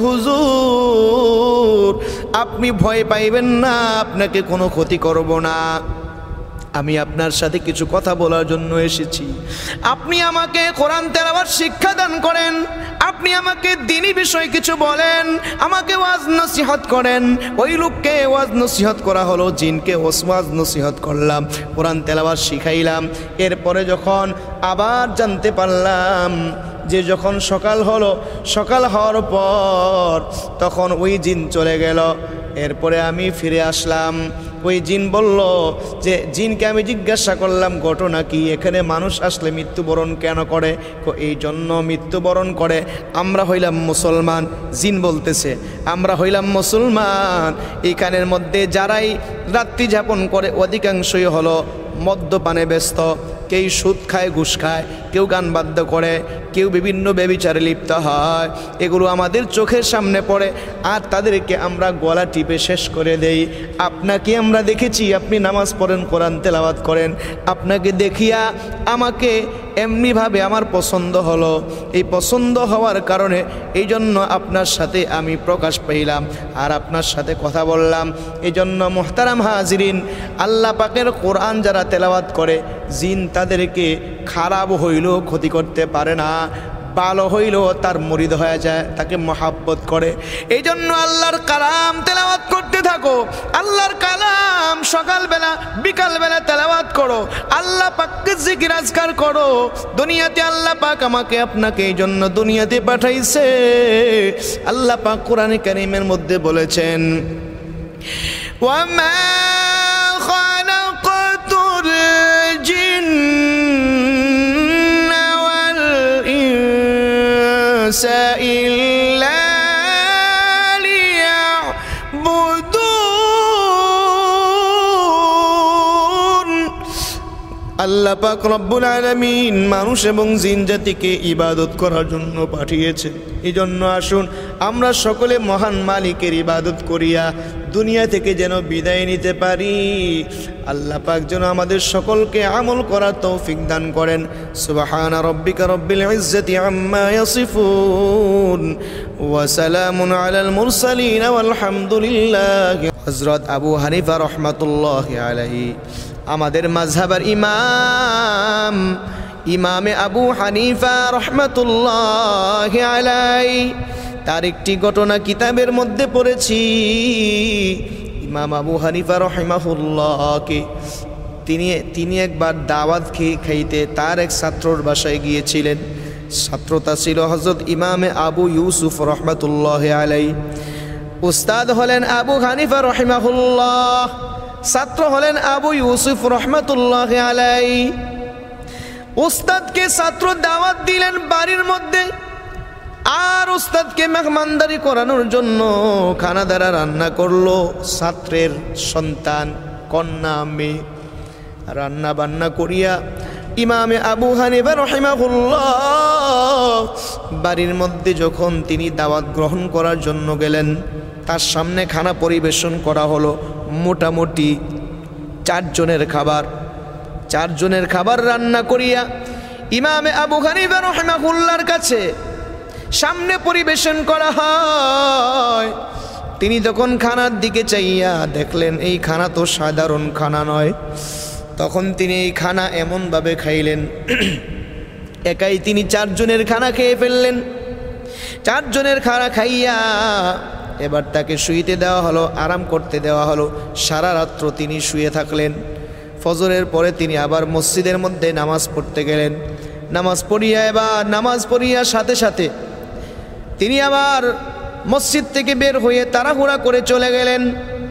হুজুর আপনি ভয় পাইবেন না, আপনাকে কোনো ক্ষতি করব না, আমি আপনার সাথে কিছু কথা বলার জন্য এসেছি। আপনি আমাকে কোরআন তেলাওয়াত শিক্ষা দান করেন, আপনি আমাকে দ্বীনি বিষয় কিছু বলেন, আমাকে ওয়াজ নসিহত করেন। ওই লোককে ওয়াজ নসিহত করা হলো, জিনকে ওয়াজ নসিহত করলাম, কোরআন তেলাওয়াত শিখাইলাম। এরপরে যখন আবার জানতে পারলাম যে যখন সকাল হলো, সকাল হওয়ার পর তখন ওই জিন চলে গেল। এরপরে আমি ফিরে আসলাম। ওই জিন বলল যে, জিনকে আমি জিজ্ঞাসা করলাম ঘটনা কি, এখানে মানুষ আসলে মৃত্যুবরণ কেন করে? এই জন্য মৃত্যুবরণ করে, আমরা হইলাম মুসলমান। জিন বলতেছে, আমরা হইলাম মুসলমান। এইখানের মধ্যে যারাই রাত্রি যাপন করে অধিকাংশই হলো মদ্যপানে ব্যস্ত, কেউ সুদ খায়, ঘুষ খায়, কেউ গান বাদ্য করে, কেউ বিভিন্ন ব্যভিচারে লিপ্ত হয়। এগুলো আমাদের চোখের সামনে পড়ে আর তাদেরকে আমরা গলা টিপে শেষ করে দেই। আপনাকে আমরা দেখেছি আপনি নামাজ পড়েন, কোরআন তেলাওয়াত করেন, আপনাকে দেখিয়া আমাকে এমনিভাবে আমার পছন্দ হলো। এই পছন্দ হওয়ার কারণে এই জন্য আপনার সাথে আমি প্রকাশ পাইলাম আর আপনার সাথে কথা বললাম। এই জন্য মুহতারাম হাজিরিন, আল্লাহ পাকের কোরআন যারা তেলাওয়াত করে, জিন তাদেরকে খারাপ হইলেও ক্ষতি করতে পারে না, ভালো হইলেও তার মুরিদ হয়ে যায়, তাকে মহাব্বত করে। এই জন্য আল্লাহর কালাম তেলাওয়াত করতে থাকো। আল্লাহর কালাম সকালবেলা বিকালবেলা তেলাওয়াত করো, আল্লাহ পাককে জিকির আজকার করো। দুনিয়াতে আল্লাহ পাক আমাকে আপনাকে এই জন্য দুনিয়াতে পাঠাইছে। আল্লাহ পাক কোরআনে কারীমের মধ্যে বলেছেন, ওয়ামা খালাকাতুল জিন্না المساء إلا ليعبدون আল্লাহ পাক রব্বুল আলামিন মানুষ এবং জিন জাতিকে ইবাদত করার জন্য পাঠিয়েছেন। এই জন্য আসুন আমরা সকলে মহান মালিকের ইবাদত করিয়া দুনিয়া থেকে যেন বিদায় নিতে পারি। আল্লাহ পাক যেন আমাদের সকলকে আমল করার তৌফিক দান করেন। সুবহান রাব্বিকা রব্বিল ইজ্জাতি আম্মা ইয়াসিফুন ওয়া সালামুন আলাল মুরসালিন ওয়াল হামদুলিল্লাহি। হযরত আবু হানিফা রাহমাতুল্লাহি আলাইহি আমাদের মাযহাবের ইমাম ইমামে আবু হানিফা রাহমাতুল্লাহি আলাইহি তার একটি ঘটনা কিতাবের মধ্যে পড়েছি। ইমাম আবু হানিফা রাহিমাহুল্লাহকে তিনি তিনি একবার দাওয়াত খেয়ে খাইতে তার এক ছাত্রর বাসায় গিয়েছিলেন। ছাত্রতা ছিল হযরত ইমামে আবু ইউসুফ রাহমাতুল্লাহি আলাইহি। উস্তাদ হলেন আবু হানিফা রাহিমাহুল্লাহ, ছাত্র হলেন আবু ইউসুফ রাহমাতুল্লাহি আলাইহি। উস্তাদকে ছাত্র দাওয়াত দিলেন বাড়ির মধ্যে, আর উস্তাদকে মেহমানদারি করানোর জন্য খানা দ্বারা রান্না করলো। ছাত্রের সন্তান কন্যা মেয়ে রান্না বান্না করিয়া ইমামে আবু হানিফা রাহিমাহুল্লাহ বাড়ির মধ্যে যখন তিনি দাওয়াত গ্রহণ করার জন্য গেলেন, তার সামনে খানা পরিবেশন করা হলো। মোটামুটি চারজনের খাবার চারজনের খাবার রান্না করিয়া ইমামে আবু হানিফা রাহিমাহুল্লাহর কাছে সামনে পরিবেশন করা হয়। তিনি যখন খানার দিকে চাইয়া দেখলেন এই খানা তো সাধারণ খানা নয়, তখন তিনি এই খানা এমনভাবে খাইলেন, একাই তিনি চারজনের খানা খেয়ে ফেললেন। চারজনের খানা খাইয়া এবার তাকে শুইতে দেওয়া হলো, আরাম করতে দেওয়া হলো। সারা রাত্র তিনি শুয়ে থাকলেন। ফজরের পরে তিনি আবার মসজিদের মধ্যে নামাজ পড়তে গেলেন। নামাজ পড়িয়া এবার নামাজ পড়িয়া সাথে সাথে তিনি আবার মসজিদ থেকে বের হয়ে তাড়াহুড়া করে চলে গেলেন।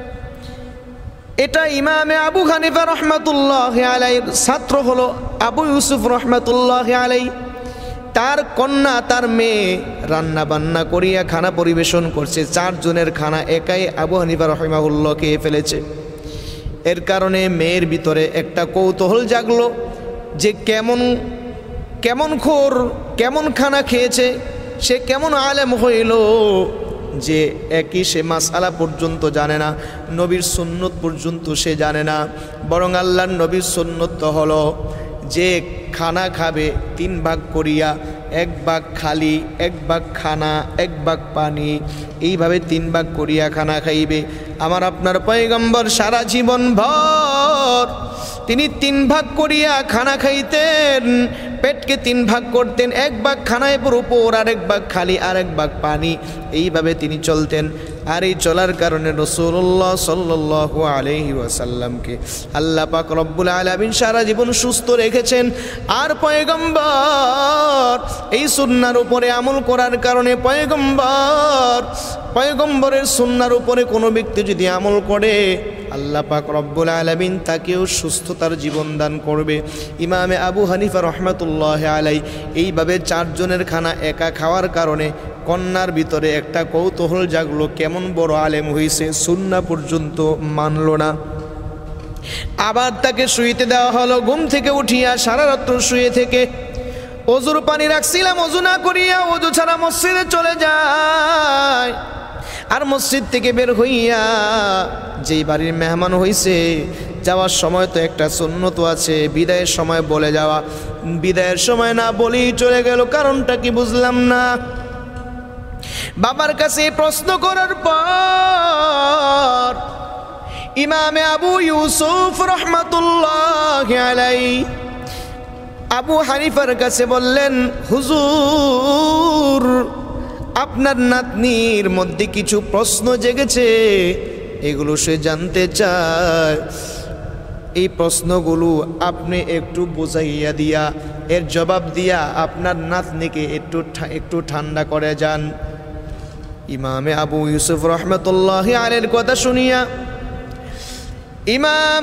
এটা ইমামে আবু হানিফা রাহমাতুল্লাহি আলাইহির ছাত্র হলো আবু ইউসুফ রাহমাতুল্লাহি আলাইহি। তার কন্যা তার মেয়ে রান্না বান্না করিয়া খানা পরিবেশন করছে। চারজনের খানা একাই আবু হানিফা রাহিমাহুল্লাহ খেয়ে ফেলেছে। এর কারণে মেয়ের ভিতরে একটা কৌতূহল জাগলো যে কেমন কেমন খোর কেমন খানা খেয়েছে, সে কেমন আলেম হইল যে একই সে মাসআলা পর্যন্ত জানে না, নবীর সুন্নত পর্যন্ত সে জানে না। বরং আল্লাহর নবীর সুন্নত তো হলো যে খানা খাবে তিন ভাগ করিয়া, এক ভাগ খালি, এক ভাগ খানা, এক ভাগ পানি, এইভাবে তিন ভাগ করিয়া খানা খাইবে। আমার আপনার পয়গম্বর সারা জীবন ভর তিনি তিন ভাগ করিয়া খানা খাইতেন, পেটকে তিন ভাগ করতেন, এক ভাগ খানায় উপর, আরেক ভাগ খালি, আরেক ভাগ পানি, এইভাবে তিনি চলতেন। আর এই চলার কারণে রাসূলুল্লাহ সাল্লাল্লাহু আলাইহি ওয়াসাল্লামকে আল্লাহ পাক রব্বুল আলামিন সারা জীবন সুস্থ রেখেছেন। আর পয়গম্বর এই সুন্নাহর উপরে আমল করার কারণে পয়গম্বর পয়গম্বরের সুন্নাহর উপরে কোনো ব্যক্তি যদি আমল করে, আল্লাহ পাক রব্বুল আলামিন তাকেও সুস্থতার জীবন দান করবে। ইমামে আবু হানিফা রাহমাতুল্লাহি আলাইহি এইভাবে চারজনের খানা একা খাওয়ার কারণে কন্যার ভিতরে একটা কৌতূহল জাগলো, কেমন বড় আলেম হয়েছে, সুন্নাহ পর্যন্ত মানল না। আবার তাকে শুইতে দেওয়া হলো। ঘুম থেকে উঠিয়া সারা রাত্র শুয়ে থেকে ওজুর পানি রাখছিলাম, ওজু না করিয়া ওজু ছাড়া মসজিদে চলে যায়। আর মসজিদ থেকে বের হইয়া যেই বাড়ির মেহমান হইছে, যাওয়ার সময় তো একটা সুন্নত আছে, বিদায়ের সময় বলে যাওয়া। বিদায়ের সময় না বলেই চলে গেল, কারণটা কি বুঝলাম না। বাবার কাছে প্রশ্ন করার পর ইমামে আবু ইউসুফ রাহমাতুল্লাহি আলাইহি আবু হানিফার কাছে বললেন, হুজুর আপনার নাতনির মধ্যে কিছু প্রশ্ন জেগেছে, এগুলো সে জানতে চায়। এই প্রশ্নগুলো আপনি একটু বুঝাইয়া দিয়া এর জবাব দিয়া আপনার নাতনিকে একটু একটু ঠান্ডা করে যান। ইমামে আবু ইউসুফ রাহমাতুল্লাহি আলাইহির কথা শুনিয়া ইমাম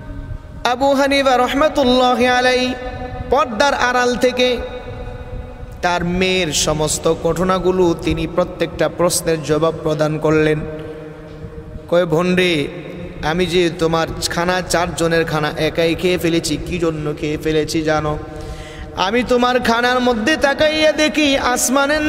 আবু হানিফা রাহমাতুল্লাহি আলাইহি পর্দার আড়াল থেকে তার মেয়ের সমস্ত ঘটনাগুলো তিনি প্রত্যেকটা প্রশ্নের জবাব প্রদান করলেন। কয় ভন্ডে, আমি যে তোমার খানা চারজনের খানা একাই খেয়ে ফেলেছি, কি জন্য খেয়ে ফেলেছি জানো? আমি তোমার খানার মধ্যে তাকাইয়া দেখি আসমানের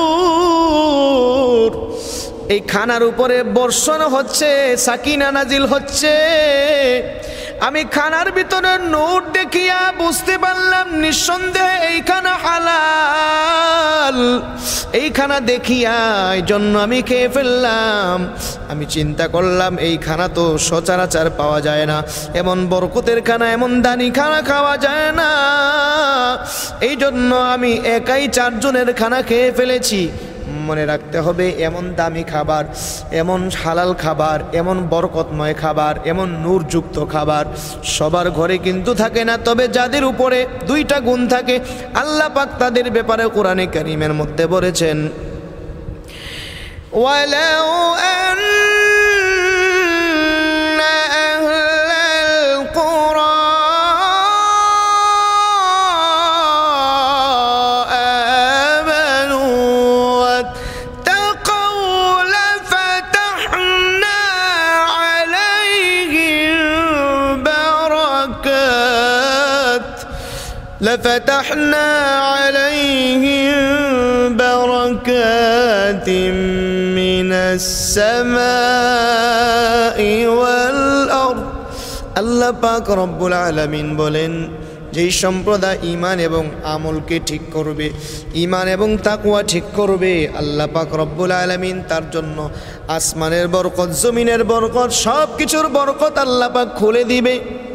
নূর, এই খানার উপরে বর্ষণ হচ্ছে, সাকিনা নাজিল হচ্ছে। আমি খানার ভিতরে নূর দেখিয়া বুঝতে পারলাম নিঃসন্দেহে এই খানা হালাল। এই খানা দেখিয়া এই জন্য আমি খেয়ে ফেললাম। আমি চিন্তা করলাম এই খানা তো সচরাচর পাওয়া যায় না, এমন বরকতের খানা, এমন দানি খানা খাওয়া যায় না। এই জন্য আমি একাই চারজনের খানা খেয়ে ফেলেছি। মনে রাখতে হবে, এমন দামি খাবার, এমন হালাল খাবার, এমন বরকতময় খাবার, এমন নূরযুক্ত খাবার সবার ঘরে কিন্তু থাকে না। তবে যাদের উপরে দুইটা গুণ থাকে, আল্লাহ পাক তাদের ব্যাপারে কোরআনে কারীমের মধ্যে বলেছেন, ওয়ালাউ আন্না আহলাল কুরা لفتحنا عليهم بركات من السماء والأرض। আল্লাহ পাক রব্বুল আলামিন বলেন, যেই সম্প্রদায় ঈমান এবং আমলকে ঠিক করবে, ঈমান এবং তাকওয়া ঠিক করবে, আল্লাহ পাক রব্বুল আলামিন তার জন্য আসমানের বরকত, জমিনের বরকত, সব কিছুর বরকত আল্লাহ পাক খুলে দিবে।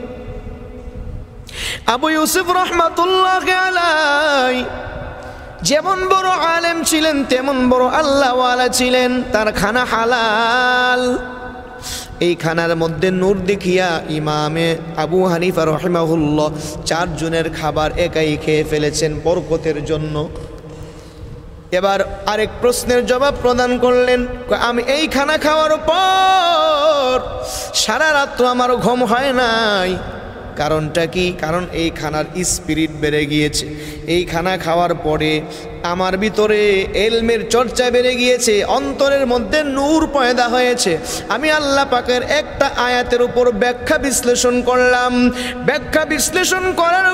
আবু ইউসুফ রাহমাতুল্লাহি আলাইহি যেমন বড় আলেম ছিলেন, তেমন বড় আল্লাহওয়ালা ছিলেন। তার খানা হালাল। এই খানার মধ্যে নূর দেখিয়া ইমামে আবু হানিফা রাহিমাহুল্লাহ চারজনের খাবার একাই খেয়ে ফেলেছেন বরকতের জন্য। এবার আরেক প্রশ্নের জবাব প্রদান করলেন, আমি এই খানা খাওয়ার পর সারা রাত আমার ঘুম হয় নাই। কারণটা কি? কারণ এই খানার স্পিরিট বেড়ে গিয়েছে। এই খানা খাওয়ার পরে আমার ভিতরে এলমের চর্চা বেড়ে গিয়েছে, অন্তরের মধ্যে নূর পয়দা হয়েছে। আমি আল্লাহ পাকের একটা আয়াতের উপর ব্যাখ্যা বিশ্লেষণ করলাম। ব্যাখ্যা বিশ্লেষণ করার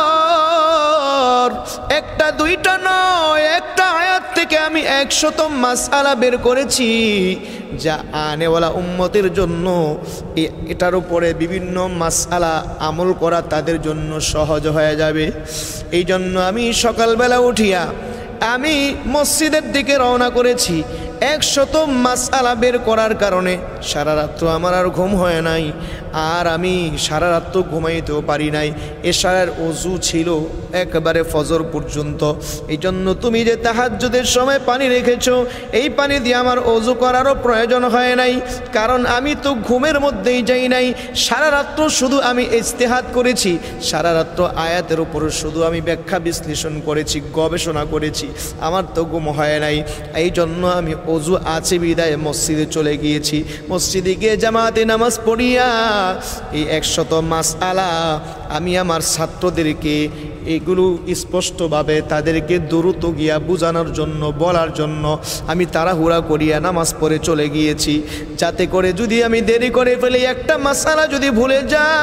পর একটা দুইটা নয়, একটা আয়াত থেকে আমি একশত মাসআলা বের করেছি, যা আনেওয়ালা উম্মতের জন্য এটার উপরে বিভিন্ন মাসআলা আমল করা তাদের জন্য সহজ হয়ে যাবে। এই জন্য আমি সকালবেলা উঠিয়া আমি মসজিদের দিকে রওনা করেছি। একশত মাসআলা বের করার কারণে সারা রাত্র আমার আর ঘুম হয় নাই, আর আমি সারা রাত্র ঘুমাইতেও পারি নাই। এশারের ওযু ছিল একবারে ফজর পর্যন্ত। এই জন্য তুমি যে তাহাজ্জুদের সময় পানি রেখেছো, এই পানি দিয়ে আমার ওযু করারও প্রয়োজন হয় নাই, কারণ আমি তো ঘুমের মধ্যেই যাই নাই। সারা রাত্র শুধু আমি ইজতিহাদ করেছি, সারা রাত্র আয়াতের উপর শুধু আমি ব্যাখ্যা বিশ্লেষণ করেছি, গবেষণা করেছি, আমার তো ঘুম হয় নাই। এই জন্য আমি ওযু আছে বিদায় মসজিদে চলে গিয়েছি। মসজিদে গিয়ে জামাতে নামাজ পড়িয়া এই একশত মাসআলা আমি আমার ছাত্রদেরকে এগুলো স্পষ্টভাবে তাদেরকে দ্রুত গিয়া বোঝানোর জন্য, বলার জন্য আমি তাড়াহুড়া করিয়া নামাজ পড়ে চলে গিয়েছি, যাতে করে যদি আমি দেরি করে ফেলি, একটা মাসআলা যদি ভুলে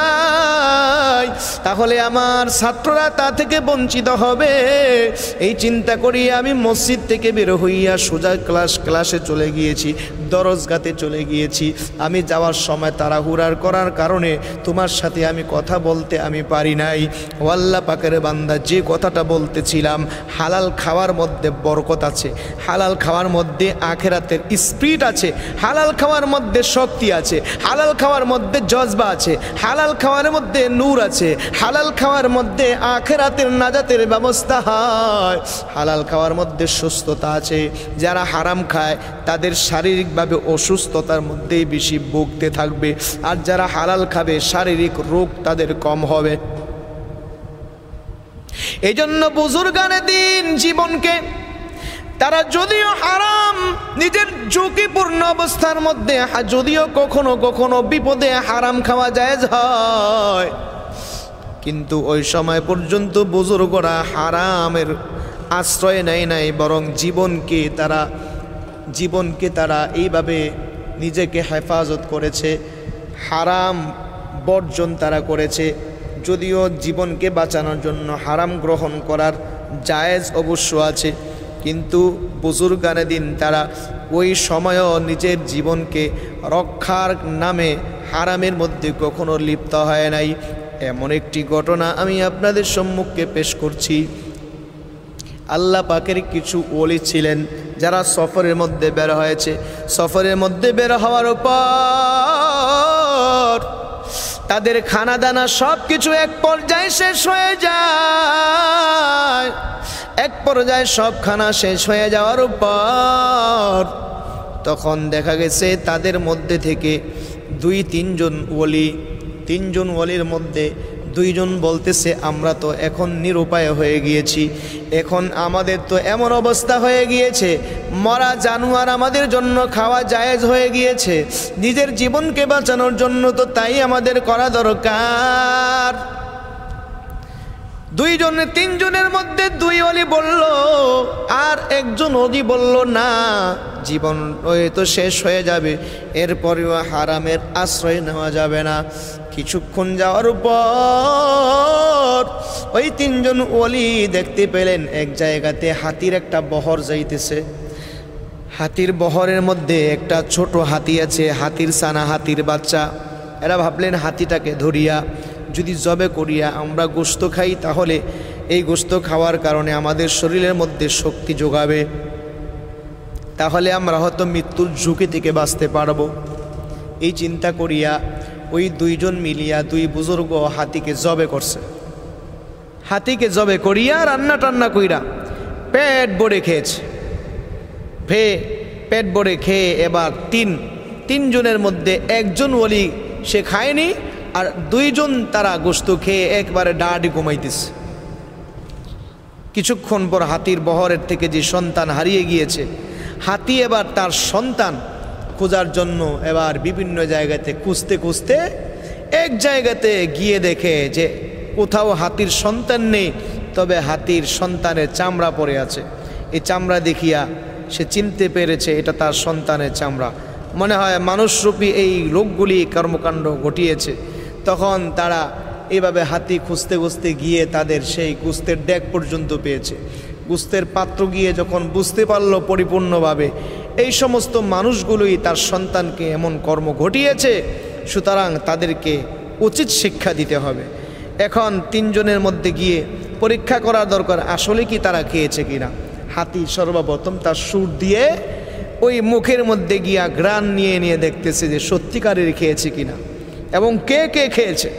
যাই, তাহলে আমার ছাত্ররা তা থেকে বঞ্চিত হবে। এই চিন্তা করিয়া আমি মসজিদ থেকে বের হইয়া সোজা ক্লাস ক্লাসে চলে গিয়েছি, দরজগাতে চলে গিয়েছি। আমি যাওয়ার সময় তাড়াহুড়ার করার কারণে তোমার সাথে আমি কথা বলতে আমি পারি নাই। ও আল্লাহ পাকের বান্দা, যে কথাটা বলতেছিলাম, হালাল খাওয়ার মধ্যে বরকত আছে, হালাল খাওয়ার মধ্যে আখিরাতের স্পিরিট আছে, হালাল খাওয়ার মধ্যে শক্তি আছে, হালাল খাওয়ার মধ্যে জজবা আছে, হালাল খাওয়ার মধ্যে নূর আছে, হালাল খাওয়ার মধ্যে আখিরাতের নাজাতের ব্যবস্থা হয়, হালাল খাওয়ার মধ্যে সুস্থতা আছে। যারা হারাম খায় তাদের শারীরিকভাবে অসুস্থতার মধ্যেই বেশি ভুগতে থাকবে, আর যারা হালাল খাবে শারীরিক রোগ তাদের কম হবে। এই জন্য বুজুর্গানে দিন জীবনকে তারা যদিও হারাম, নিজের ঝুঁকিপূর্ণ অবস্থার মধ্যে যদিও কখনো কখনো বিপদে হারাম খাওয়া জায়েজ হয়, কিন্তু ওই সময় পর্যন্ত বুজুর্গরা হারামের আশ্রয় নেয় নাই, বরং জীবনকে তারা জীবনকে তারা এইভাবে নিজেকে হেফাজত করেছে, হারাম বর্জন তারা করেছে। যদিও জীবনকে বাঁচানোর জন্য হারাম গ্রহণ করার জায়েজ অবশ্য আছে, কিন্তু বুজুর্গানে দিন তারা ওই সময়ও নিজের জীবনকে রক্ষার নামে হারামের মধ্যে কখনো লিপ্ত হয় নাই। এমন একটি ঘটনা আমি আপনাদের সম্মুখে পেশ করছি। আল্লাহ পাকের কিছু ওলি ছিলেন যারা সফরের মধ্যে বের হয়েছে। সফরের মধ্যে বের হওয়ার পর তাদের খানা দানা সব কিছু এক পর্যায়ে শেষ হয়ে যায়। এক পর্যায়ে সব খানা শেষ হয়ে যাওয়ার পর তখন দেখা গেছে তাদের মধ্যে থেকে দুই তিনজন ওলি, তিনজন ওলির মধ্যে দুইজন বলতেছে, আমরা তো এখন নিরুপায় হয়ে গিয়েছি, এখন আমাদের তো এমন অবস্থা হয়ে গিয়েছে, মরা জানোয়ার আমাদের জন্য খাওয়া জায়েজ হয়ে গিয়েছে, নিজের জীবনকে বাঁচানোর জন্য তো তাই আমাদের করা দরকার। দুইজনে তিনজনের মধ্যে দুই ওলি বলল, আর একজন ওলি বলল, না, জীবন হয়তো শেষ হয়ে যাবে, এরপরেও হারামের আশ্রয় নেওয়া যাবে না। কিছুক্ষণ যাওয়ার পর ওই তিনজন ওলি দেখতে পেলেন এক জায়গাতে হাতির একটা বহর যাইতেছে। হাতির বহরের মধ্যে একটা ছোট হাতি আছে, হাতির ছানা, হাতির বাচ্চা। এরা ভাবলেন হাতিটাকে ধরিয়া যদি জবে করিয়া আমরা গোশত খাই, তাহলে এই গোশত খাওয়ার কারণে আমাদের শরীরের মধ্যে শক্তি যোগাবে, তাহলে আমরা হয়তো মৃত্যুর ঝুঁকি থেকে বাঁচতে পারবো। এই চিন্তা করিয়া ওই দুইজন মিলিয়া দুই বুজুর্গ হাতিকে জবে করছে। হাতিকে জবে করিয়া রান্না টান্না কইরা পেট ভরে খেয়েছে। ভে পেট ভরে খেয়ে এবার তিন তিনজনের মধ্যে একজন ওলি সে খায়নি, আর দুইজন তারা গোশত খেয়ে একবারে ডাঁডি ঘুমাইতেছে। কিছুক্ষণ পর হাতির বহরের থেকে যে সন্তান হারিয়ে গিয়েছে, হাতি এবার তার সন্তান খোঁজার জন্য এবার বিভিন্ন জায়গাতে খুঁজতে খুঁজতে এক জায়গাতে গিয়ে দেখে যে কোথাও হাতির সন্তান নেই, তবে হাতির সন্তানের চামড়া পড়ে আছে। এই চামড়া দেখিয়া সে চিনতে পেরেছে এটা তার সন্তানের চামড়া। মনে হয় মানুষরূপী এই লোকগুলি কর্মকাণ্ড ঘটিয়েছে। তখন তারা এইভাবে হাতি খুঁজতে খুঁজতে গিয়ে তাদের সেই গুস্তের ডেক পর্যন্ত পেয়েছে। গুস্তের পাত্র গিয়ে যখন বুঝতে পারল পরিপূর্ণভাবে এই সমস্ত মানুষগুলোই তার সন্তানকে এমন কর্ম ঘটিয়েছে, সুতরাং তাদেরকে উচিত শিক্ষা দিতে হবে। এখন তিনজনের মধ্যে গিয়ে পরীক্ষা করা দরকার আসলে কি তারা খেয়েছে কিনা। হাতি সর্বপ্রথম তার সুর দিয়ে ওই মুখের মধ্যে গিয়া ঘ্রাণ নিয়ে নিয়ে দেখতেছে যে সত্যিকারের খেয়েছে কিনা এবং কে কে খেয়েছে।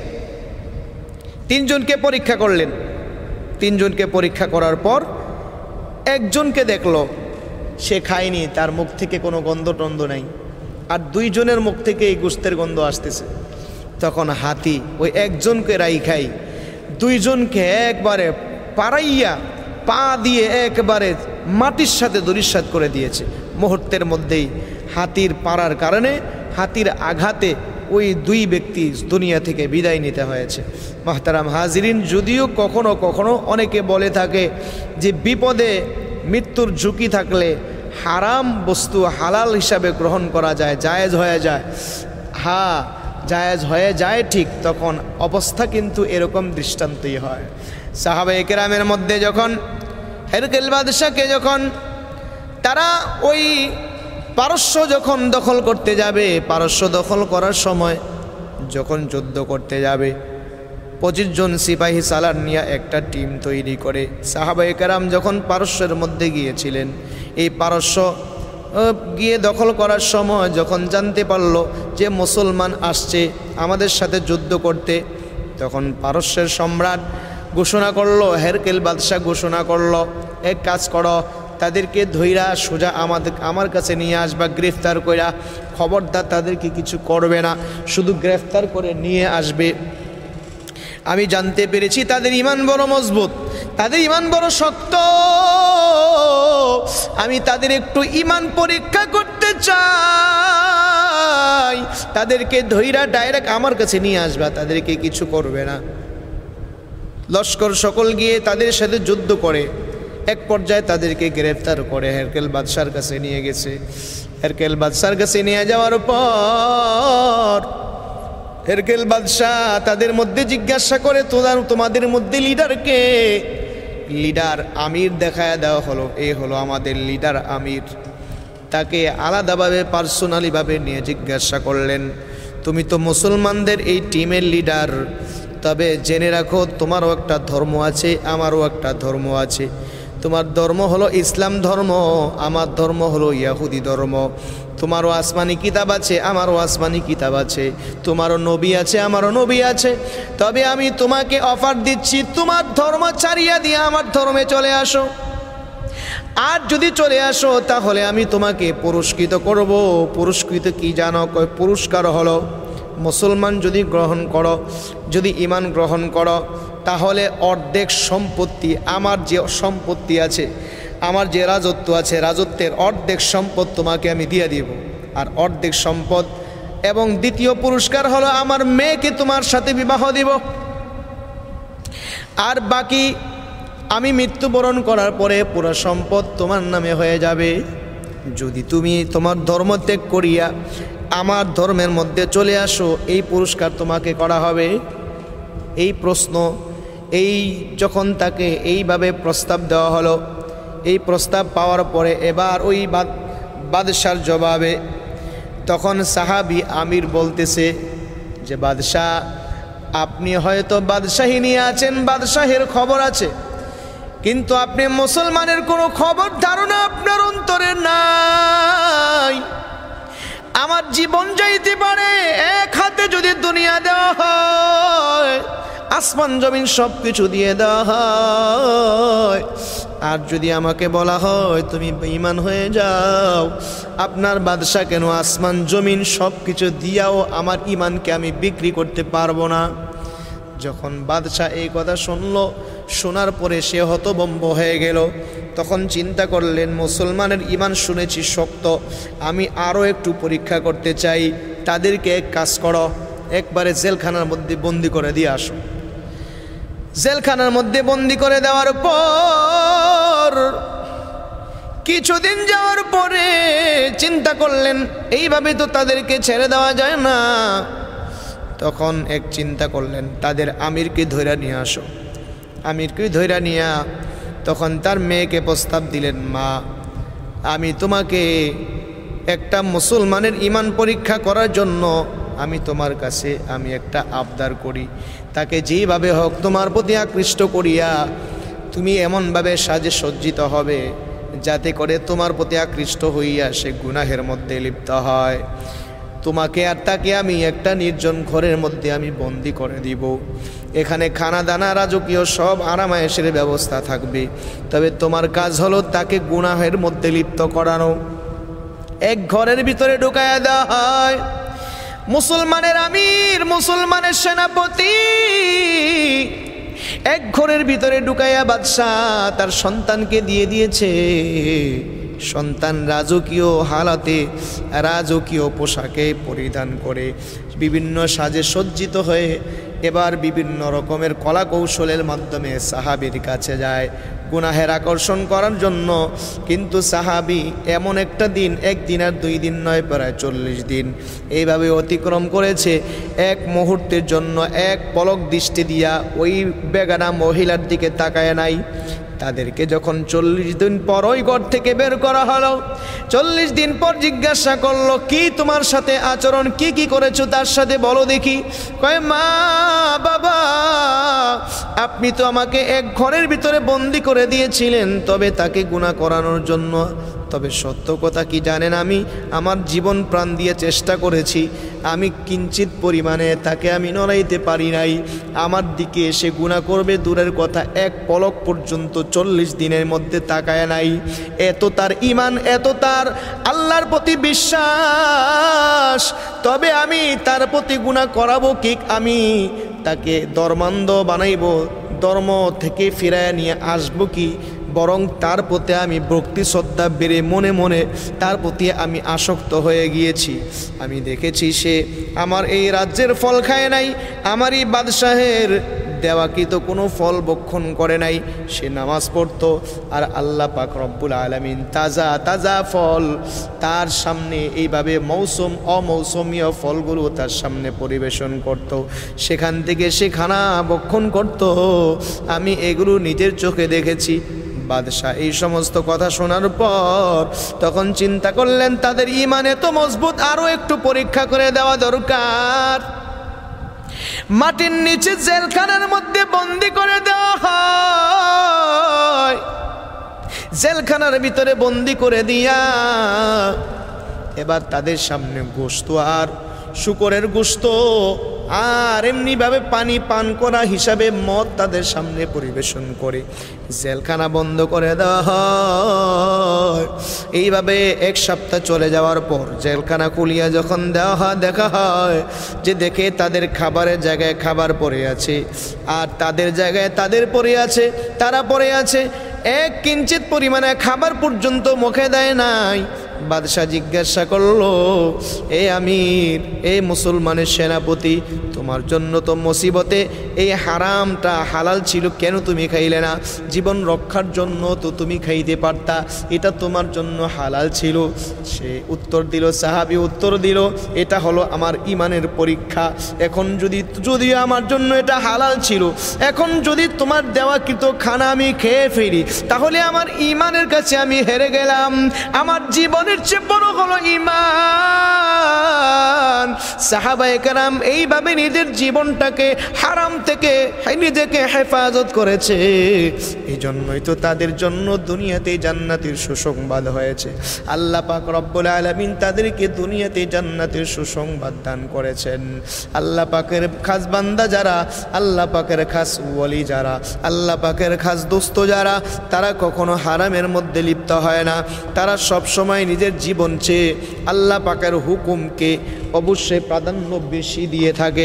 তিনজনকে পরীক্ষা করলেন। তিনজনকে পরীক্ষা করার পর একজনকে দেখলো সে খায়নি, তার মুখ থেকে কোনো গন্ধ টন্ধ নাই, আর দুইজনের মুখ থেকে এই গোশতের গন্ধ আসতেছে। তখন হাতি ওই একজনকে রাই খাই, দুইজনকে একবারে পাড়াইয়া পা দিয়ে একবারে মাটির সাথে দরিসাত করে দিয়েছে। মুহূর্তের মধ্যেই হাতির পাড়ার কারণে, হাতির আঘাতে ওই দুই ব্যক্তি দুনিয়া থেকে বিদায় নিতে হয়েছে। মাহতারাম হাজিরিন, যদিও কখনো কখনো অনেকে বলে থাকে যে বিপদে মৃত্যুর ঝুঁকি থাকলে হারাম বস্তু হালাল হিসাবে গ্রহণ করা যায়, জায়েজ হয়ে যায়। হ্যাঁ, জায়েজ হয়ে যায় ঠিক, তখন অবস্থা কিন্তু এরকম দৃষ্টান্তই হয়। সাহাবায়ে কেরামের মধ্যে যখন হেরকেল বাদশাকে যখন তারা ওই পারস্য যখন দখল করতে যাবে, পারস্য দখল করার সময় যখন যুদ্ধ করতে যাবে, পঁচিশ জন সিপাহী সালার নিয়ে একটা টিম তৈরি করে সাহাবায়ে কেরাম যখন পারস্যের মধ্যে গিয়েছিলেন, এই পারস্য গিয়ে দখল করার সময় যখন জানতে পারল যে মুসলমান আসছে আমাদের সাথে যুদ্ধ করতে, তখন পারস্যের সম্রাট ঘোষণা করলো, হেরকেল বাদশাহ ঘোষণা করলো, এক কাজ করো, তাদেরকে ধইরা সোজা আমাদের আমার কাছে নিয়ে আসবা, গ্রেফতার কইরা। খবরদার তাদেরকে কিছু করবে না, শুধু গ্রেফতার করে নিয়ে আসবে। আমি জানতে পেরেছি তাদের ঈমান বড় মজবুত, তাদের ঈমান বড় শক্ত, আমি তাদের একটু ঈমান পরীক্ষা করতে চাই। তাদেরকে ধইরা ডাইরেক্ট আমার কাছে নিয়ে আসবা, তাদেরকে কিছু করবে না। লস্কর সকল গিয়ে তাদের সাথে যুদ্ধ করে এক পর্যায়ে তাদেরকে গ্রেফতার করে হেরকেল বাদশার কাছে নিয়ে গেছে। হেরকেল বাদশার কাছে নিয়ে যাওয়ার পর হেরকেল বাদশাহ তাদের মধ্যে জিজ্ঞাসা করে, তোরা তোমাদের মধ্যে লিডারকে? লিডার আমির দেখায় দেওয়া হলো, এই হলো আমাদের লিডার আমির। তাকে আলাদাভাবে পার্সোনালিভাবে নিয়ে জিজ্ঞাসা করলেন, তুমি তো মুসলমানদের এই টিমের লিডার, তবে জেনে রাখো তোমারও একটা ধর্ম আছে, আমারও একটা ধর্ম আছে। তোমার ধর্ম হলো ইসলাম ধর্ম, আমার ধর্ম হলো ইয়াহুদি ধর্ম। তোমারও আসমানি কিতাব আছে, আমারও আসমানি কিতাব আছে। তোমারও নবী আছে, আমারও নবী আছে। তবে আমি তোমাকে অফার দিচ্ছি, তোমার ধর্ম ছাড়িয়ে দিয়ে আমার ধর্মে চলে আসো। আর যদি চলে আসো তাহলে আমি তোমাকে পুরস্কৃত করব। পুরস্কৃত কি জানো? কয় পুরস্কার হলো মুসলমান যদি গ্রহণ করো, যদি ঈমান গ্রহণ করো, তাহলে অর্ধেক সম্পত্তি, আমার যে সম্পত্তি আছে, আমার যে রাজত্ব আছে, রাজত্বের অর্ধেক সম্পদ তোমাকে আমি দিয়ে দিব। আর অর্ধেক সম্পদ এবং দ্বিতীয় পুরস্কার হলো আমার মেয়েকে তোমার সাথে বিবাহ দিব। আর বাকি আমি মৃত্যুবরণ করার পরে পুরো সম্পদ তোমার নামে হয়ে যাবে। যদি তুমি তোমার ধর্ম ত্যাগ করিয়া আমার ধর্মের মধ্যে চলে আসো, এই পুরস্কার তোমাকে করা হবে। এই প্রশ্ন, এই যখন তাকে এইভাবে প্রস্তাব দেওয়া হলো, এই প্রস্তাব পাওয়ার পরে এবার ওই বাদশার জবাবে তখন সাহাবী আমির বলতেছে যে, বাদশাহ আপনি হয়তো বাদশাহী নিয়ে আছেন, বাদশাহের খবর আছে, কিন্তু আপনি মুসলমানের কোনো খবর ধারণা আপনার অন্তরে নাই। আমার জীবন যাইতে পারে, এক হাতে যদি দুনিয়া দেওয়া হয়, আসমান জমিন সব কিছু দিয়ে দেওয়া হয়, আর যদি আমাকে বলা হয় তুমি বেঈমান হয়ে যাও, আপনার বাদশা কেন আসমান জমিন সব কিছু দিয়াও আমার ঈমানকে আমি বিক্রি করতে পারবো না। যখন বাদশা এই কথা শুনল, শোনার পরে সে হতভম্ব হয়ে গেল। তখন চিন্তা করলেন, মুসলমানের ঈমান শুনেছি শক্ত, আমি আরও একটু পরীক্ষা করতে চাই। তাদেরকে এক কাজ করো, একবারে জেলখানার মধ্যে বন্দি করে দিয়ে আসো। জেলখানার মধ্যে বন্দি করে দেওয়ার পর কিছুদিন যাওয়ার পরে চিন্তা করলেন, এইভাবে তো তাদেরকে ছেড়ে দেওয়া যায় না। তখন এক চিন্তা করলেন, তাদের আমিরকে ধইরা নিয়ে আসো। আমিরকে ধইরা নিয়া তখন তার মেয়েকে প্রস্তাব দিলেন, মা আমি তোমাকে একটা মুসলমানের ঈমান পরীক্ষা করার জন্য আমি তোমার কাছে আমি একটা আবদার করি। তাকে যেইভাবে হোক তোমার প্রতি আকৃষ্ট করিয়া তুমি এমনভাবে সাজে সজ্জিত হবে যাতে করে তোমার প্রতি আকৃষ্ট হইয়া সে গুনাহের মধ্যে লিপ্ত হয়। তোমাকে আর তাকে আমি একটা নির্জন ঘরের মধ্যে আমি বন্দি করে দিব। এখানে খানা দানা রাজকীয় সব আরামায়েশের ব্যবস্থা থাকবে, তবে তোমার কাজ হলো তাকে গুনাহের মধ্যে লিপ্ত করানো। এক ঘরের ভিতরে ঢুকায়া দেওয়া হয়। মুসলমানের আমির, মুসলমানের সেনাপতি এক ঘরের ভিতরে ঢুকাইয়া বাদশাহ তার সন্তানকে দিয়ে দিয়েছে। সন্তান রাজকীয় হালাতে, রাজকীয় পোশাকে পরিধান করে বিভিন্ন সাজে সজ্জিত হয়ে এবার বিভিন্ন রকমের কলা কৌশলের মাধ্যমে সাহাবীর কাছে যায় গুনাহের আকর্ষণ করার জন্য। কিন্তু সাহাবী এমন একটা দিন, একদিন আর দুই দিন নয়, প্রায় চল্লিশ দিন এইভাবে অতিক্রম করেছে। এক মুহূর্তের জন্য এক পলক দৃষ্টি দিয়া ওই বেগানা মহিলার দিকে তাকায় নাই। তাদেরকে যখন চল্লিশ দিন পর ওই ঘর থেকে বের করা হলো, চল্লিশ দিন পর জিজ্ঞাসা করলো, কি তোমার সাথে আচরণ, কি কি করেছো তার সাথে বলো দেখি। কয়, মা বাবা আপনি তো আমাকে এক ঘরের ভিতরে বন্দি করে দিয়েছিলেন, তবে তাকে গুনাহ করানোর জন্য। তবে সত্য কথা কি জানেন, আমি আমার জীবন প্রাণ দিয়ে চেষ্টা করেছি, আমি কিঞ্চিত পরিমাণে তাকে আমি নড়াইতে পারি নাই। আমার দিকে এসে গুনাহ করবে দূরের কথা, এক পলক পর্যন্ত চল্লিশ দিনের মধ্যে তাকায় নাই। এত তার ঈমান, এত তার আল্লাহর প্রতি বিশ্বাস। তবে আমি তার প্রতি গুনাহ করাবো কি, আমি তাকে ধর্মান্ধ বানাইব, ধর্ম থেকে ফিরায় নিয়ে আসবো কি, বরং তার প্রতি আমি ভক্তি শ্রদ্ধা বেড়ে মনে মনে তার প্রতি আমি আসক্ত হয়ে গিয়েছি। আমি দেখেছি সে আমার এই রাজ্যের ফল খায় নাই, আমারই বাদশাহের দেওয়াকৃত কোনো ফল ভক্ষণ করে নাই, সে নামাজ পড়তো, আর আল্লাহ পাক রব্বুল আলামিন তাজা তাজা ফল তার সামনে এইভাবে মৌসুম অমৌসুমীয় ফলগুলো তার সামনে পরিবেশন করত, সেখান থেকে সে খানা ভক্ষণ করত। আমি এগুলো নিজের চোখে দেখেছি। বাদশাহ এই সমস্ত কথা শোনার পর তখন চিন্তা করলেন তাদের ঈমান এত মজবুত, আরো একটু পরীক্ষা করে দেওয়া দরকার। মাটির নিচে জেলখানার মধ্যে বন্দি করে দেওয়া হয়, জেলখানার ভিতরে বন্দি করে দিয়া এবার তাদের সামনে গোশত আর শুকরের গোশত আর এমনি ভাবে পানি পান করা হিসাবে মদ তাদের সামনে পরিবেশন করে জেলখানা বন্ধ করে দেওয়া হয়। এইভাবে এক সপ্তাহ চলে যাওয়ার পর জেলখানা খুলিয়া যখন দেওয়া হয়, দেখা হয় যে দেখে তাদের খাবারের জায়গায় খাবার পড়ে আছে, আর তাদের জায়গায় তাদের পড়ে আছে, তারা পড়ে আছে, এক কিঞ্চিত পরিমাণে খাবার পর্যন্ত মুখে দেয় নাই। বাদশাহ জিজ্ঞাসা করলো, এ আমির, এ মুসলমানের সেনাপতি, তোমার জন্য তো মুসিবতে এই হারামটা হালাল ছিল, কেন তুমি খাইলে না? জীবন রক্ষার জন্য তো তুমি খাইতে পারতা, এটা তোমার জন্য হালাল ছিল। সে উত্তর দিল, সাহাবী উত্তর দিল, এটা হলো আমার ইমানের পরীক্ষা। এখন যদি যদিও আমার জন্য এটা হালাল ছিল, এখন যদি তোমার দেওয়াকৃত খানা আমি খেয়ে ফেলি, তাহলে আমার ইমানের কাছে আমি হেরে গেলাম। আমার জীবনের চেয়ে বড় হলো ইমান। সাহাবায়ে কেরাম এইভাবে নিজের জীবনটাকে হারাম থেকে নিজেকে হেফাজত করেছে, এই জন্যই তো তাদের জন্য দুনিয়াতে জান্নাতের সুসংবাদ হয়েছে। আল্লাহ পাক রব্বুল আলামিন তাদেরকে দুনিয়াতে জান্নাতের সুসংবাদ দান করেছেন। আল্লাহ পাকের খাস বান্দা যারা, আল্লাহ পাকের খাস ওয়ালি যারা, আল্লাহ পাকের খাস দোস্ত যারা, তারা কখনো হারামের মধ্যে লিপ্ত হয় না। তারা সব সময় নিজের জীবন চেয়ে আল্লাহ পাকের হুকুমকে অবশ্যই প্রাধান্য বেশি দিয়ে থাকে।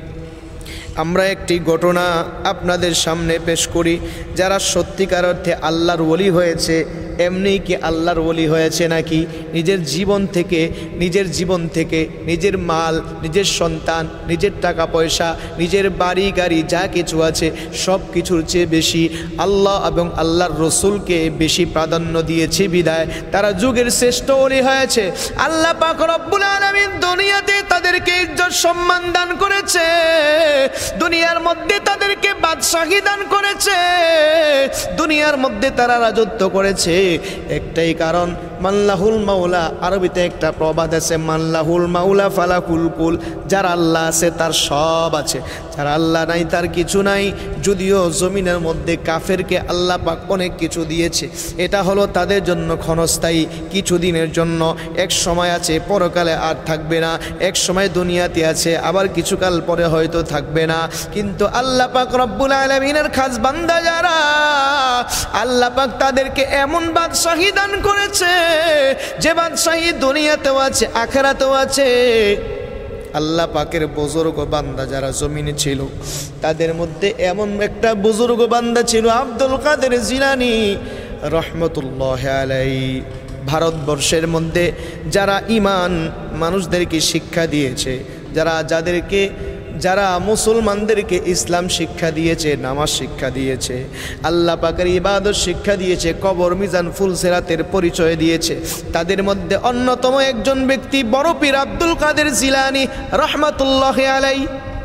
আমরা একটি ঘটনা আপনাদের সামনে পেশ করি। যারা সত্যিকার অর্থে আল্লাহর ওলি হয়েছে, এমনি কি আল্লাহর ওলি হয়েছে নাকি নিজের জীবন থেকে, নিজের জীবন থেকে নিজের মাল, নিজের সন্তান, নিজের টাকা পয়সা, নিজের বাড়ি গাড়ি যা কিছু আছে সব কিছুর চেয়ে বেশি আল্লাহ এবং আল্লাহর রসুলকে বেশি প্রাধান্য দিয়েছে বিদায় তারা যুগের শ্রেষ্ঠ ওলি হয়েছে। আল্লাহ পাক রব্বুল আলামিন দুনিয়াতে তাদেরকে ইজ্জত সম্মান দান করেছে, দুনিয়ার মধ্যে তাদেরকে বাদশাহী দান করেছে, দুনিয়ার মধ্যে তারা রাজত্ব করেছে। একটাই কারণ, মাল্লাহুল মাওলা, আরবিতে একটা প্রবাদ আছে, মাল্লাহুল মাওলা ফালাকুল কুল, যার আল্লাহ আছে তার সব আছে, যার আল্লাহ নাই তার কিছু নাই। যদিও জমিনের মধ্যে কাফেরকে আল্লাহ পাক অনেক কিছু দিয়েছে, এটা হলো তাদের জন্য ক্ষণস্থায়ী, কিছুদিনের জন্য। এক সময় আছে, পরকালে আর থাকবে না। এক সময় দুনিয়াতে আছে, আবার কিছুকাল পরে হয়তো থাকবে না। কিন্তু আল্লাহ পাক রব্বুল আলামিনের খাস বান্দা যারা, আল্লাহ পাক তাদেরকে এমন বাদশাহী দান করেছে যে বাদশাহী দুনিয়াতেও আছে, আখিরাতেও আছে। আল্লাহ পাকের বুজুর্গ বান্দা যারা জমিনে ছিল, তাদের মধ্যে এমন একটা বুজুর্গ বান্দা ছিল আব্দুল কাদের জিলানী রহমতুল্লাহ আলাইহি। ভারতবর্ষের মধ্যে যারা ঈমান মানুষদেরকে শিক্ষা দিয়েছে, যারা যাদেরকে যারা মুসলমানদেরকে ইসলাম শিক্ষা দিয়েছে, নামাজ শিক্ষা দিয়েছে, আল্লাহ পাকের ইবাদত শিক্ষা দিয়েছে, কবর মিজান ফুলসিরাতের পরিচয় দিয়েছে, তাদের মধ্যে অন্যতম একজন ব্যক্তি বড় পীর আব্দুল কাদের জিলানী রহমাতুল্লাহ আলাইহি।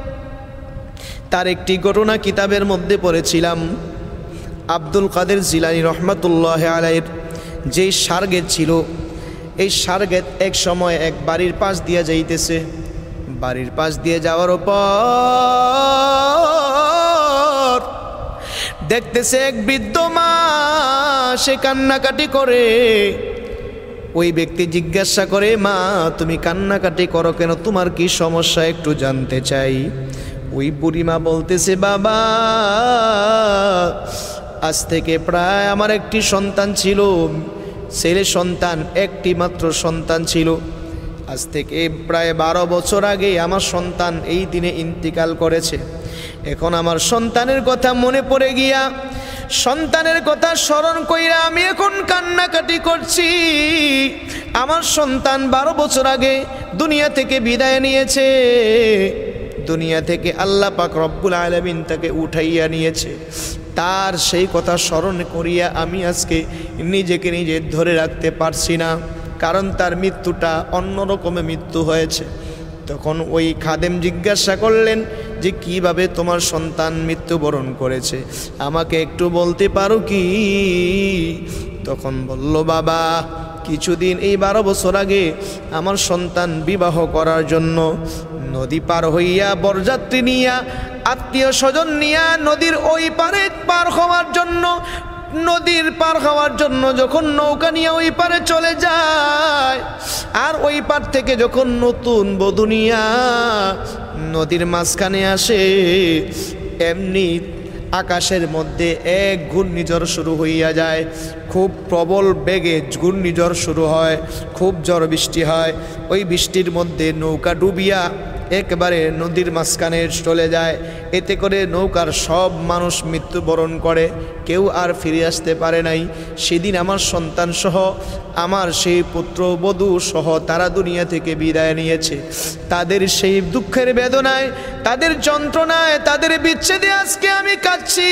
তার একটি ঘটনা কিতাবের মধ্যে পড়েছিলাম। আব্দুল কাদের জিলানী রহমাতুল্লাহ আলাইহির যেই সারগেট ছিল, এই সারগেট এক সময় এক বাড়ির পাশ দিয়ে যাইতেছে। বাড়ির পাশ দিয়ে যাওয়ার পর দেখতেছে এক বৃদ্ধ মা, সে কান্নাকাটি করে। ওই ব্যক্তি জিজ্ঞাসা করে, মা তুমি কান্নাকাটি করো কেন, তোমার কি সমস্যা একটু জানতে চাই। ওই বুড়িমা বলতেছে, বাবা আজ থেকে প্রায় আমার একটি সন্তান ছিল, ছেলে সন্তান, একটি মাত্র সন্তান ছিল। আজ থেকে প্রায় বারো বছর আগে আমার সন্তান এই দিনে ইন্তিকাল করেছে। এখন আমার সন্তানের কথা মনে পড়ে গিয়া, সন্তানের কথা স্মরণ কইরা আমি এখন কান্নাকাটি করছি। আমার সন্তান বারো বছর আগে দুনিয়া থেকে বিদায় নিয়েছে। দুনিয়া থেকে আল্লাহ পাক রব্বুল আলামিন তাকে উঠাইয়া নিয়েছে, তার সেই কথা স্মরণ করিয়া আমি আজকে নিজেকে নিজে ধরে রাখতে পারছি না, কারণ তার মৃত্যুটা অন্যরকমে মৃত্যু হয়েছে। তখন ওই খাদেম জিজ্ঞাসা করলেন যে কিভাবে তোমার সন্তান মৃত্যুবরণ করেছে, আমাকে একটু বলতে পারো কি? তখন বলল, বাবা কিছুদিন এই বারো বছর আগে আমার সন্তান বিবাহ করার জন্য নদী পার হইয়া বরযাত্রী নিয়া আত্মীয় স্বজন নিয়া নদীর ওই পারে পার হওয়ার জন্য নদীর পার হওয়ার জন্য যখন নৌকা নিয়ে ওই পারে চলে যায়, আর ওই পার থেকে যখন নতুন বধূ নিয়া নদীর মাঝখানে আসে, এমনি আকাশের মধ্যে এক ঘূর্ণিঝড় শুরু হইয়া যায়। খুব প্রবল বেগে ঘূর্ণিঝড় শুরু হয়, খুব ঝড় বৃষ্টি হয়। ওই বৃষ্টির মধ্যে নৌকা ডুবিয়া একবারে নদীর মাঝখানে চলে যায়। এতে করে নৌকার সব মানুষ মৃত্যুবরণ করে, কেউ আর ফিরে আসতে পারে নাই। সেদিন আমার সন্তান সহ আমার সেই পুত্র বধূ সহ তারা দুনিয়া থেকে বিদায় নিয়েছে। তাদের সেই দুঃখের বেদনায়, তাদের যন্ত্রণায়, তাদের বিচ্ছেদে আজকে আমি কাঁদছি।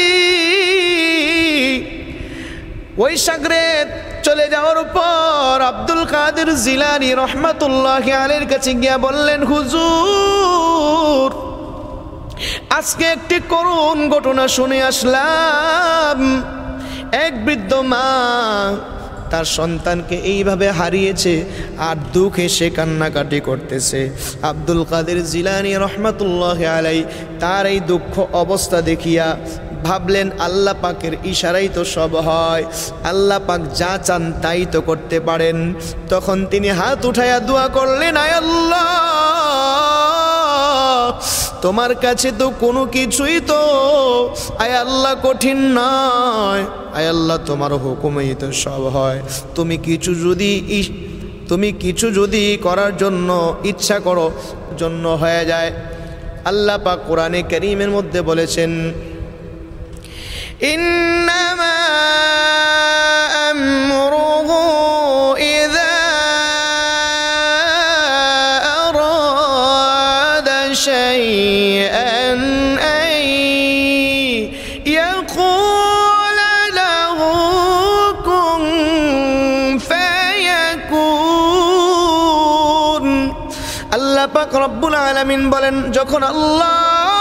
ওই সাগরে চলে যাওয়ার পর আব্দুল কাদের জিলানী রহমাতুল্লাহ আলাইহির কাছে গিয়া বললেন, হুজুর আজকে একটি করুণ ঘটনা শুনে আসলাম। এক বৃদ্ধ মা তার সন্তানকে এইভাবে হারিয়েছে আর দুঃখে সে কান্নাকাটি করতেছে। আব্দুল কাদের জিলানী রহমাতুল্লাহ আলাইহি তার এই দুঃখ অবস্থা দেখিয়া ভাবলেন, আল্লাহ পাকের ইশারাই তো সব হয়, আল্লাহ পাক যা চান তাই তো করতে পারেন। তখন তিনি হাত উঠাইয়া দোয়া করলেন, আয় আল্লাহ তোমার কাছে তো কোনো কিছুই তো আয় আল্লাহ কঠিন নয়, আয় আল্লাহ তোমার হুকুমেই তো সব হয়। তুমি কিছু যদি তুমি কিছু যদি করার জন্য ইচ্ছা করো জন্য হয়ে যায়। আল্লাহ পাক কোরআনে কারীমের মধ্যে বলেছেন, ইন্নামা আমরুহু ইযা আরাদা শাইআন আন ইয়াকুলা লাহু কুন ফায়াকুন। আল্লাহ পাক রব্বুল আলামিন বলেন, যখন আল্লাহ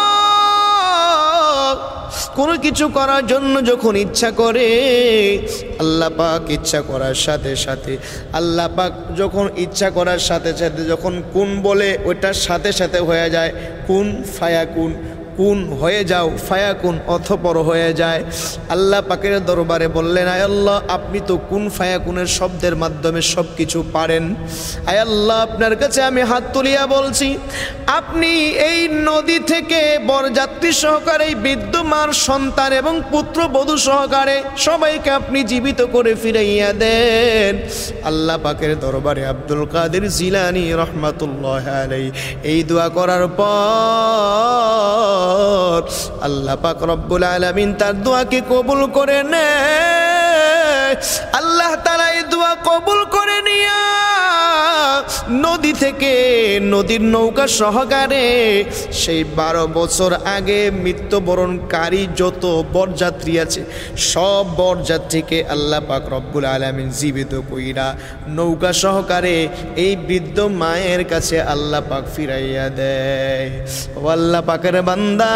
কোনো কিছু করার জন্য যখন ইচ্ছা করে, আল্লাহ পাক ইচ্ছা করার সাথে সাথে আল্লাহ পাক যখন ইচ্ছা করার সাথে সাথে যখন কুন বলে ওইটার সাথে সাথে হয়ে যায়। কুন ফায়াকুন, কুন হয়ে যাও, ফায়াকুন অথপর হয়ে যায়। আল্লাহ পাকের দরবারে বললেন, আয় আল্লাহ আপনি তো কুন ফায়াকুনের শব্দের মাধ্যমে সব কিছু পারেন। আয় আল্লাহ আপনার কাছে আমি হাত তুলিয়া বলছি, আপনি এই নদী থেকে বরযাত্রী সহকারে বিদ্যমান সন্তান এবং পুত্র বধূ সহকারে সবাইকে আপনি জীবিত করে ফিরাইয়া দেন। আল্লাহ পাকের দরবারে আব্দুল কাদের জিলানী রহমাতুল্লাহ আলাইহি এই দোয়া করার পর আল্লাহ পাক রব্বুল আলামিন তার দোয়াকে কবুল করে নেয়। আল্লাহ তাআলা এই দোয়া কবুল করে নিয়া নদী থেকে নদীর নৌকা সহকারে সেই বারো বছর আগে মৃত্যুবরণকারী যত বরযাত্রী আছে সব বরযাত্রীকে আল্লাহ পাক রব্বুল আলামিন জীবিত কইরা নৌকা সহকারে এই বৃদ্ধ মায়ের কাছে আল্লাহ পাক ফিরাইয়া দেয়। ও আল্লাহ পাকের বান্দা,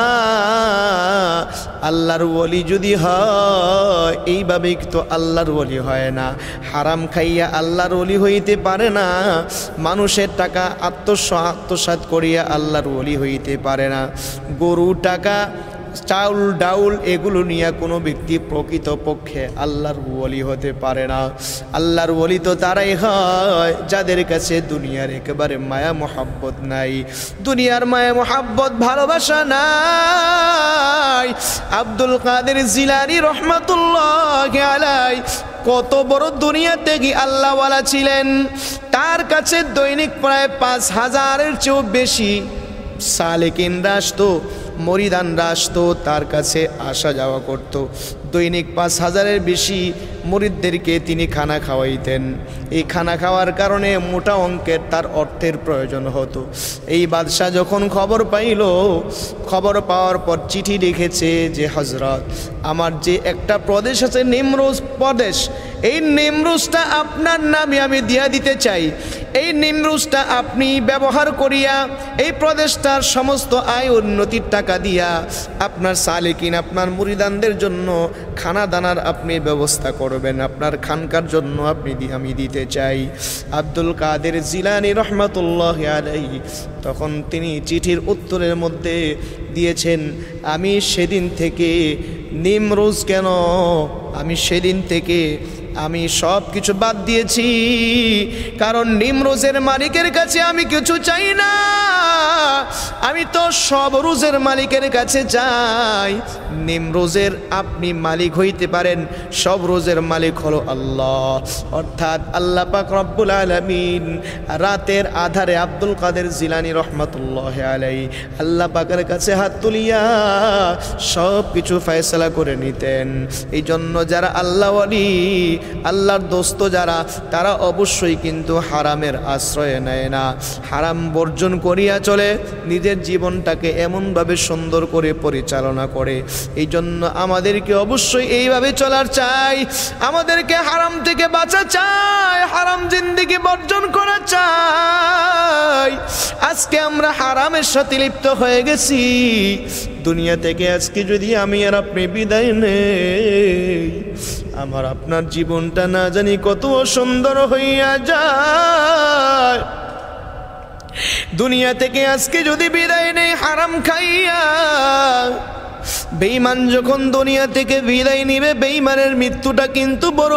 আল্লাহর ওলি যদি হয় এইভাবেই তো আল্লাহর ওলি হয় না। হারাম খাইয়া আল্লাহর ওলি হইতে পারে না, মানুষের টাকা আত্মসাৎ করিয়া আল্লাহর ওলি হইতে পারে না। গরু টাকা চাউল ডাউল এগুলো নিয়ে কোনো ব্যক্তি প্রকৃতপক্ষে আল্লাহর ওলি হতে পারে না। আল্লাহর ওলি তো তারাই হয় যাদের কাছে দুনিয়ার একেবারে মায়া মোহাব্বত নাই, দুনিয়ার মায়া মোহাব্বত ভালোবাসা নাই। আব্দুল কাদের জিলানী রহমাতুল্লাহ আলাইহি কত বড় দুনিয়াতে কি আল্লাহওয়ালা ছিলেন। তার কাছে দৈনিক প্রায় পাঁচ হাজারের চেয়েও বেশি সালেকিনরা আসতো মুরিদানরা আসতো, তার কাছে আসা যাওয়া করত। দৈনিক পাঁচ হাজারের বেশি মুরিদদেরকে তিনি খানা খাওয়াইতেন। এই খানা খাওয়ার কারণে মোটা অঙ্কের তার অর্থের প্রয়োজন হতো। এই বাদশাহ যখন খবর পাইল, খবর পাওয়ার পর চিঠি লিখেছে যে হযরত, আমার যে একটা প্রদেশ আছে নিমরুজ প্রদেশ, এই নিমরুজটা আপনার নামে আমি দিয়া দিতে চাই। এই নিমরুজটা আপনি ব্যবহার করিয়া এই প্রদেশটার সমস্ত আয় উন্নতির টাকা দিয়া আপনার সালেকিন, আপনার মুরিদানদের জন্য খানা দানার আপনি ব্যবস্থা করবেন, আপনার খানকার জন্য আপনি আমি দিতে চাই। আব্দুল কাদের জিলানী রহমাতুল্লাহি আলাইহি তখন তিনি চিঠির উত্তরের মধ্যে দিয়েছেন, আমি সেদিন থেকে নিমরুজ কেন, আমি সেদিন থেকে আমি সব কিছু বাদ দিয়েছি, কারণ নিমরুজের মালিকের কাছে আমি কিছু চাই না, আমি তো সব রুজের মালিকের কাছে চাই। নিমরুজের আপনি মালিক হইতে পারেন, সব রোজের মালিক হলো আল্লাহ, অর্থাৎ আল্লাহ পাক রব্বুল আলামিন। রাতের আধারে আব্দুল কাদের জিলানী রহমাতুল্লাহি আলাইহি আল্লাহ পাকের কাছে হাত তুলিয়া সব কিছু ফয়সালা করে নিতেন। এই জন্য যারা আল্লাহ ওয়ালি, আল্লাহর দোস্ত যারা, তারা অবশ্যই কিন্তু হারামের আশ্রয় নেয় না, হারাম বর্জন করিয়া চলে, নিজের জীবনটাকে এমনভাবে সুন্দর করে পরিচালনা করে। এই জন্য আমাদেরকে অবশ্যই এইভাবে চলার চাই, আমাদেরকে হারাম থেকে বাঁচা চাই, হারাম জিন্দেগি বর্জন করা চাই। আজকে আমরা হারামের সাথে লিপ্ত হয়ে গেছি, দুনিয়া থেকে আজকে যদি আমি আর আপনি বিদায় নেই, আমার আপনার জীবনটা না জানি কত সুন্দর হইয়া যায়। দুনিয়া থেকে আজকে যদি বিদায় নেই হারাম খাইয়া, বেঈমান যখন দুনিয়া থেকে বিদায় নিবে, বেঈমানের মৃত্যুটা কিন্তু বড়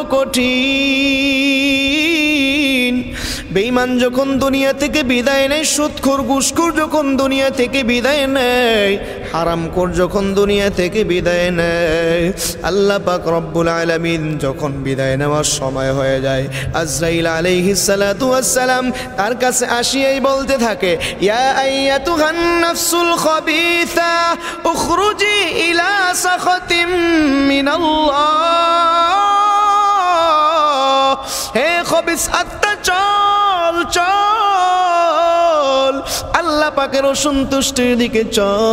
কঠিন। বেঈমান যখন দুনিয়া থেকে বিদায় নেয়, সুদখোর ঘুষখোর যখন দুনিয়া থেকে বিদায় নেয়, হারামখোর যখন দুনিয়া থেকে বিদায় নেয়, আল্লাহ পাক রব্বুল আলামিন যখন বিদায় নেওয়ার সময় হয়ে যায়, আজরাইল আলাইহিস সালাতু ওয়াস সালাম তার কাছে আসিয়াই বলতে থাকে, ইয়া আইয়াতুহান নাফসুল খাবিসা উখরুজি ইলা সাখাতিম মিনাল্লাহ। হে খবিস আত্মা, চল চল আল্লাহ পাকের অসন্তুষ্টির দিকে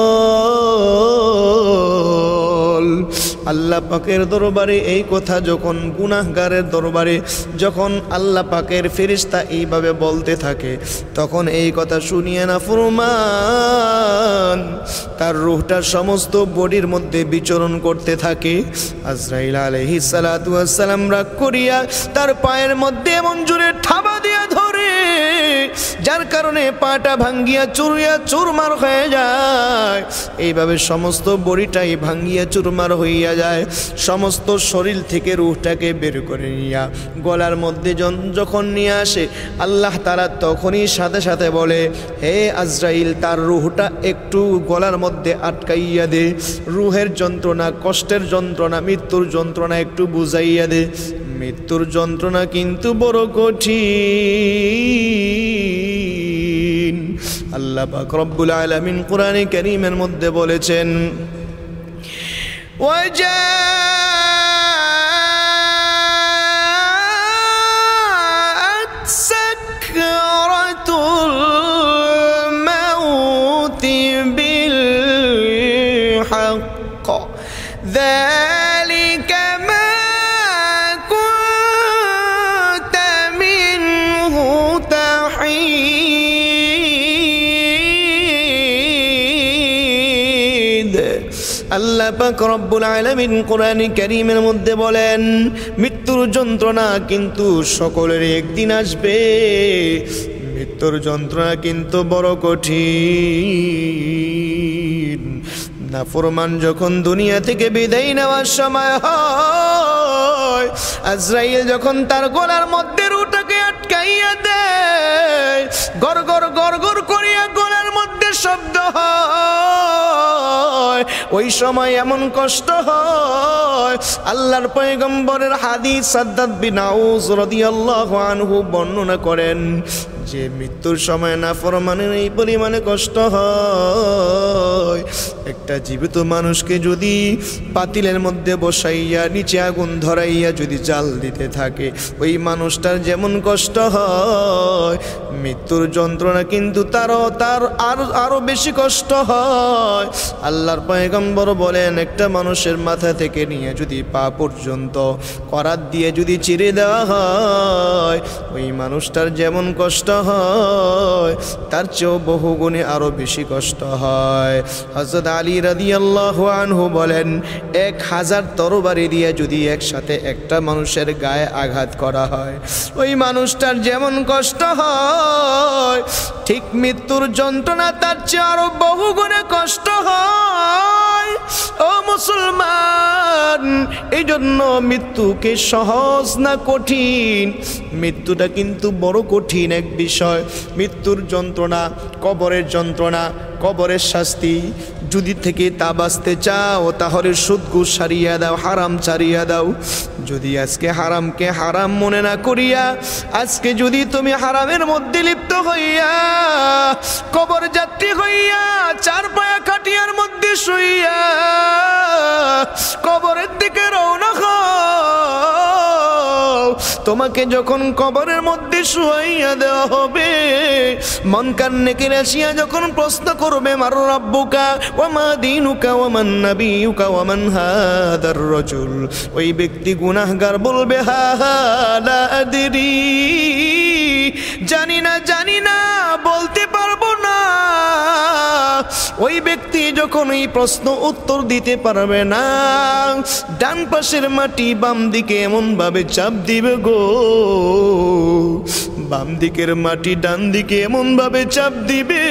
চল। আল্লাহ পাকের দরবারে এই কথা যখন, গুনাহগারের দরবারে যখন আল্লাহ পাকের ফেরেশতা এইভাবে বলতে থাকে, তখন এই কথা শুনিয়ে না ফরমান তার রূহটা সমস্ত বডির মধ্যে বিচরণ করতে থাকে। আজরাইল আলাইহিস সালাতু ওয়াস সালাম রাগ করিয়া তার পায়ের মধ্যে এমন জোরে থাবা দিয়া ধরে, যার কারণে পাটা ভাঙ্গিয়া চুরিয়া চুরমার হয়ে যায়। এইভাবে সমস্ত বডিটাই ভাঙ্গিয়া চুরমার হইয়া যায়, সমস্ত শরীর থেকে রূহটাকে বের করে নিয়া গলার মধ্যে যখন নিয়ে আসে, আল্লাহ তাআলা তখনই সাথে সাথে বলে, হে আজরাইল, তার রূহটা একটু গলার মধ্যে আটকাইয়া দে, রূহের যন্ত্রণা, কষ্টের যন্ত্রণা, মৃত্যুর যন্ত্রণা একটু বুঝাইয়া দে। মৃত্যুর যন্ত্রণা কিন্তু বড় কঠিন। আল্লাহ পাক রব্বুল আলামিন কোরআনে কারীমের মধ্যে বলেছেন, وجاءت سكرة الموت بالحق ذلك ما كنت منه تحيد। আল্লাহ পাক রব্বুল আলামিন কোরআনে কারীমের মধ্যে বলেন, মৃত্যুর যন্ত্রণা কিন্তু সকলের একদিন আসবে, মৃত্যুর যন্ত্রণা কিন্তু বড় কঠিন। নাফরমান যখন দুনিয়া থেকে বিদায় নেওয়ার সময় হয়, আজরাইল যখন তার গলার মধ্যে রূহটাকে আটকাইয়া দেয়, গড়গড় গড়গড় করিয়া গলার মধ্যে শব্দ হয়, ওই সময় এমন কষ্ট হয়। আল্লাহর পয়গম্বরের হাদিস সাদ্দাদ বিন আউস রাদিয়াল্লাহু আনহু বর্ণনা করেন যে মৃত্যুর সময় নাফরমানের এই পরিমাণে কষ্ট হয়, একটা জীবিত মানুষকে যদি পাতিলের মধ্যে বসাইয়া নিচে আগুন ধরাইয়া যদি জাল দিতে থাকে, ওই মানুষটার যেমন কষ্ট হয়, মৃত্যুর যন্ত্রণা কিন্তু তারও তার আরো আরো বেশি কষ্ট হয়। আল্লাহর পয়গম্বর বলেন, একটা মানুষের মাথা থেকে নিয়ে যদি পা পর্যন্ত করাত দিয়ে যদি চিরে দেওয়া হয়, ওই মানুষটার যেমন কষ্ট হয় তার চেয়েও বহুগুণে আরো বেশি কষ্ট হয়। হযরত আলী রাদিয়াল্লাহু আনহু বলেন, এক হাজার তরবারি দিয়ে যদি একসাথে একটা মানুষের গায়ে আঘাত করা হয়, ওই মানুষটার যেমন কষ্ট হয়, ঠিক মৃত্যুর যন্ত্রণা তার চেয়ে আরো বহুগুণে কষ্ট হয়। ও মুসলমান, এই জন্য মৃত্যুকে সহজ না কঠিন, মৃত্যুটা কিন্তু বড় কঠিন এক বিষয়। মৃত্যুর যন্ত্রণা, কবরের যন্ত্রণা, কবরের শাস্তি যদি থেকে তা বাঁচতে চাও, তাহলে সুদ ঘুষ ছাড়িয়া দাও, হারাম ছাড়িয়া দাও। যদি আজকে হারামকে হারাম মনে না করিয়া, আজকে যদি তুমি হারামের মধ্যে লিপ্ত হইয়া, কবর যাত্রী হইয়া, চার পায়া খাটিয়ার মধ্যে শুইয়া কবরের দিকে রওনা হও, তোমাকে যখন কবরের মধ্যে শুয়াইয়া দেওয়া হবে, মুনকার নেকির আসিয়া যখন প্রশ্ন করবে, মার রাব্বুকা ওয়া মা দীনুকা ওয়া মান নাবিয়ুকা ওয়া মান হাদার রাজুল, ওই ব্যক্তি গুনাহগার বলবে, হা হা লা আদরি, জানি না জানি না, বলতে পারবো না। ওই ব্যক্তি যখন এই প্রশ্ন উত্তর দিতে পারবে না, ডান পাশের মাটি বাম দিকে এমন ভাবে চাপ দিবে গো, বাম দিকের মাটি ডান দিকে এমন ভাবে চাপ দিবে,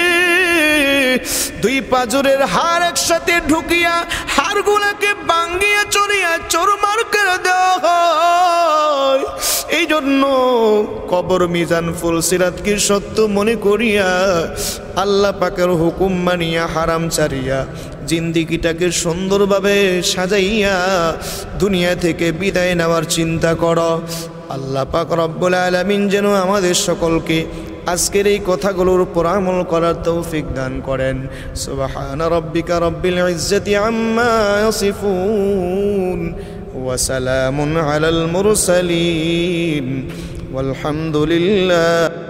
দুই পাজরের হাড় একসাথে ঢুকিয়া হাড়গুলাকে ভাঙ্গিয়া চড়িয়া চোরমার করে দেওয়া হয়। এই জন্য কবর মিজান ফুলসিরাতকে সত্য মনে করিয়া, আল্লাহ পাকের হুকুম মানিয়া, হারাম ছাড়িয়া, জিন্দিগিটাকে সুন্দরভাবে সাজাইয়া দুনিয়া থেকে বিদায় নেওয়ার চিন্তা করো। আল্লাহ পাক রব্বুল আলামিন যেন আমাদের সকলকে আজকের এই কথাগুলোর উপর আমল করার তৌফিক দান করেন। সুবহান রাব্বিকা রব্বিল ইজ্জাতি আম্মা ইয়াসিফুন ওয়া সালামুন আলাল মুরসালিন ওয়ালহামদুলিল্লাহ।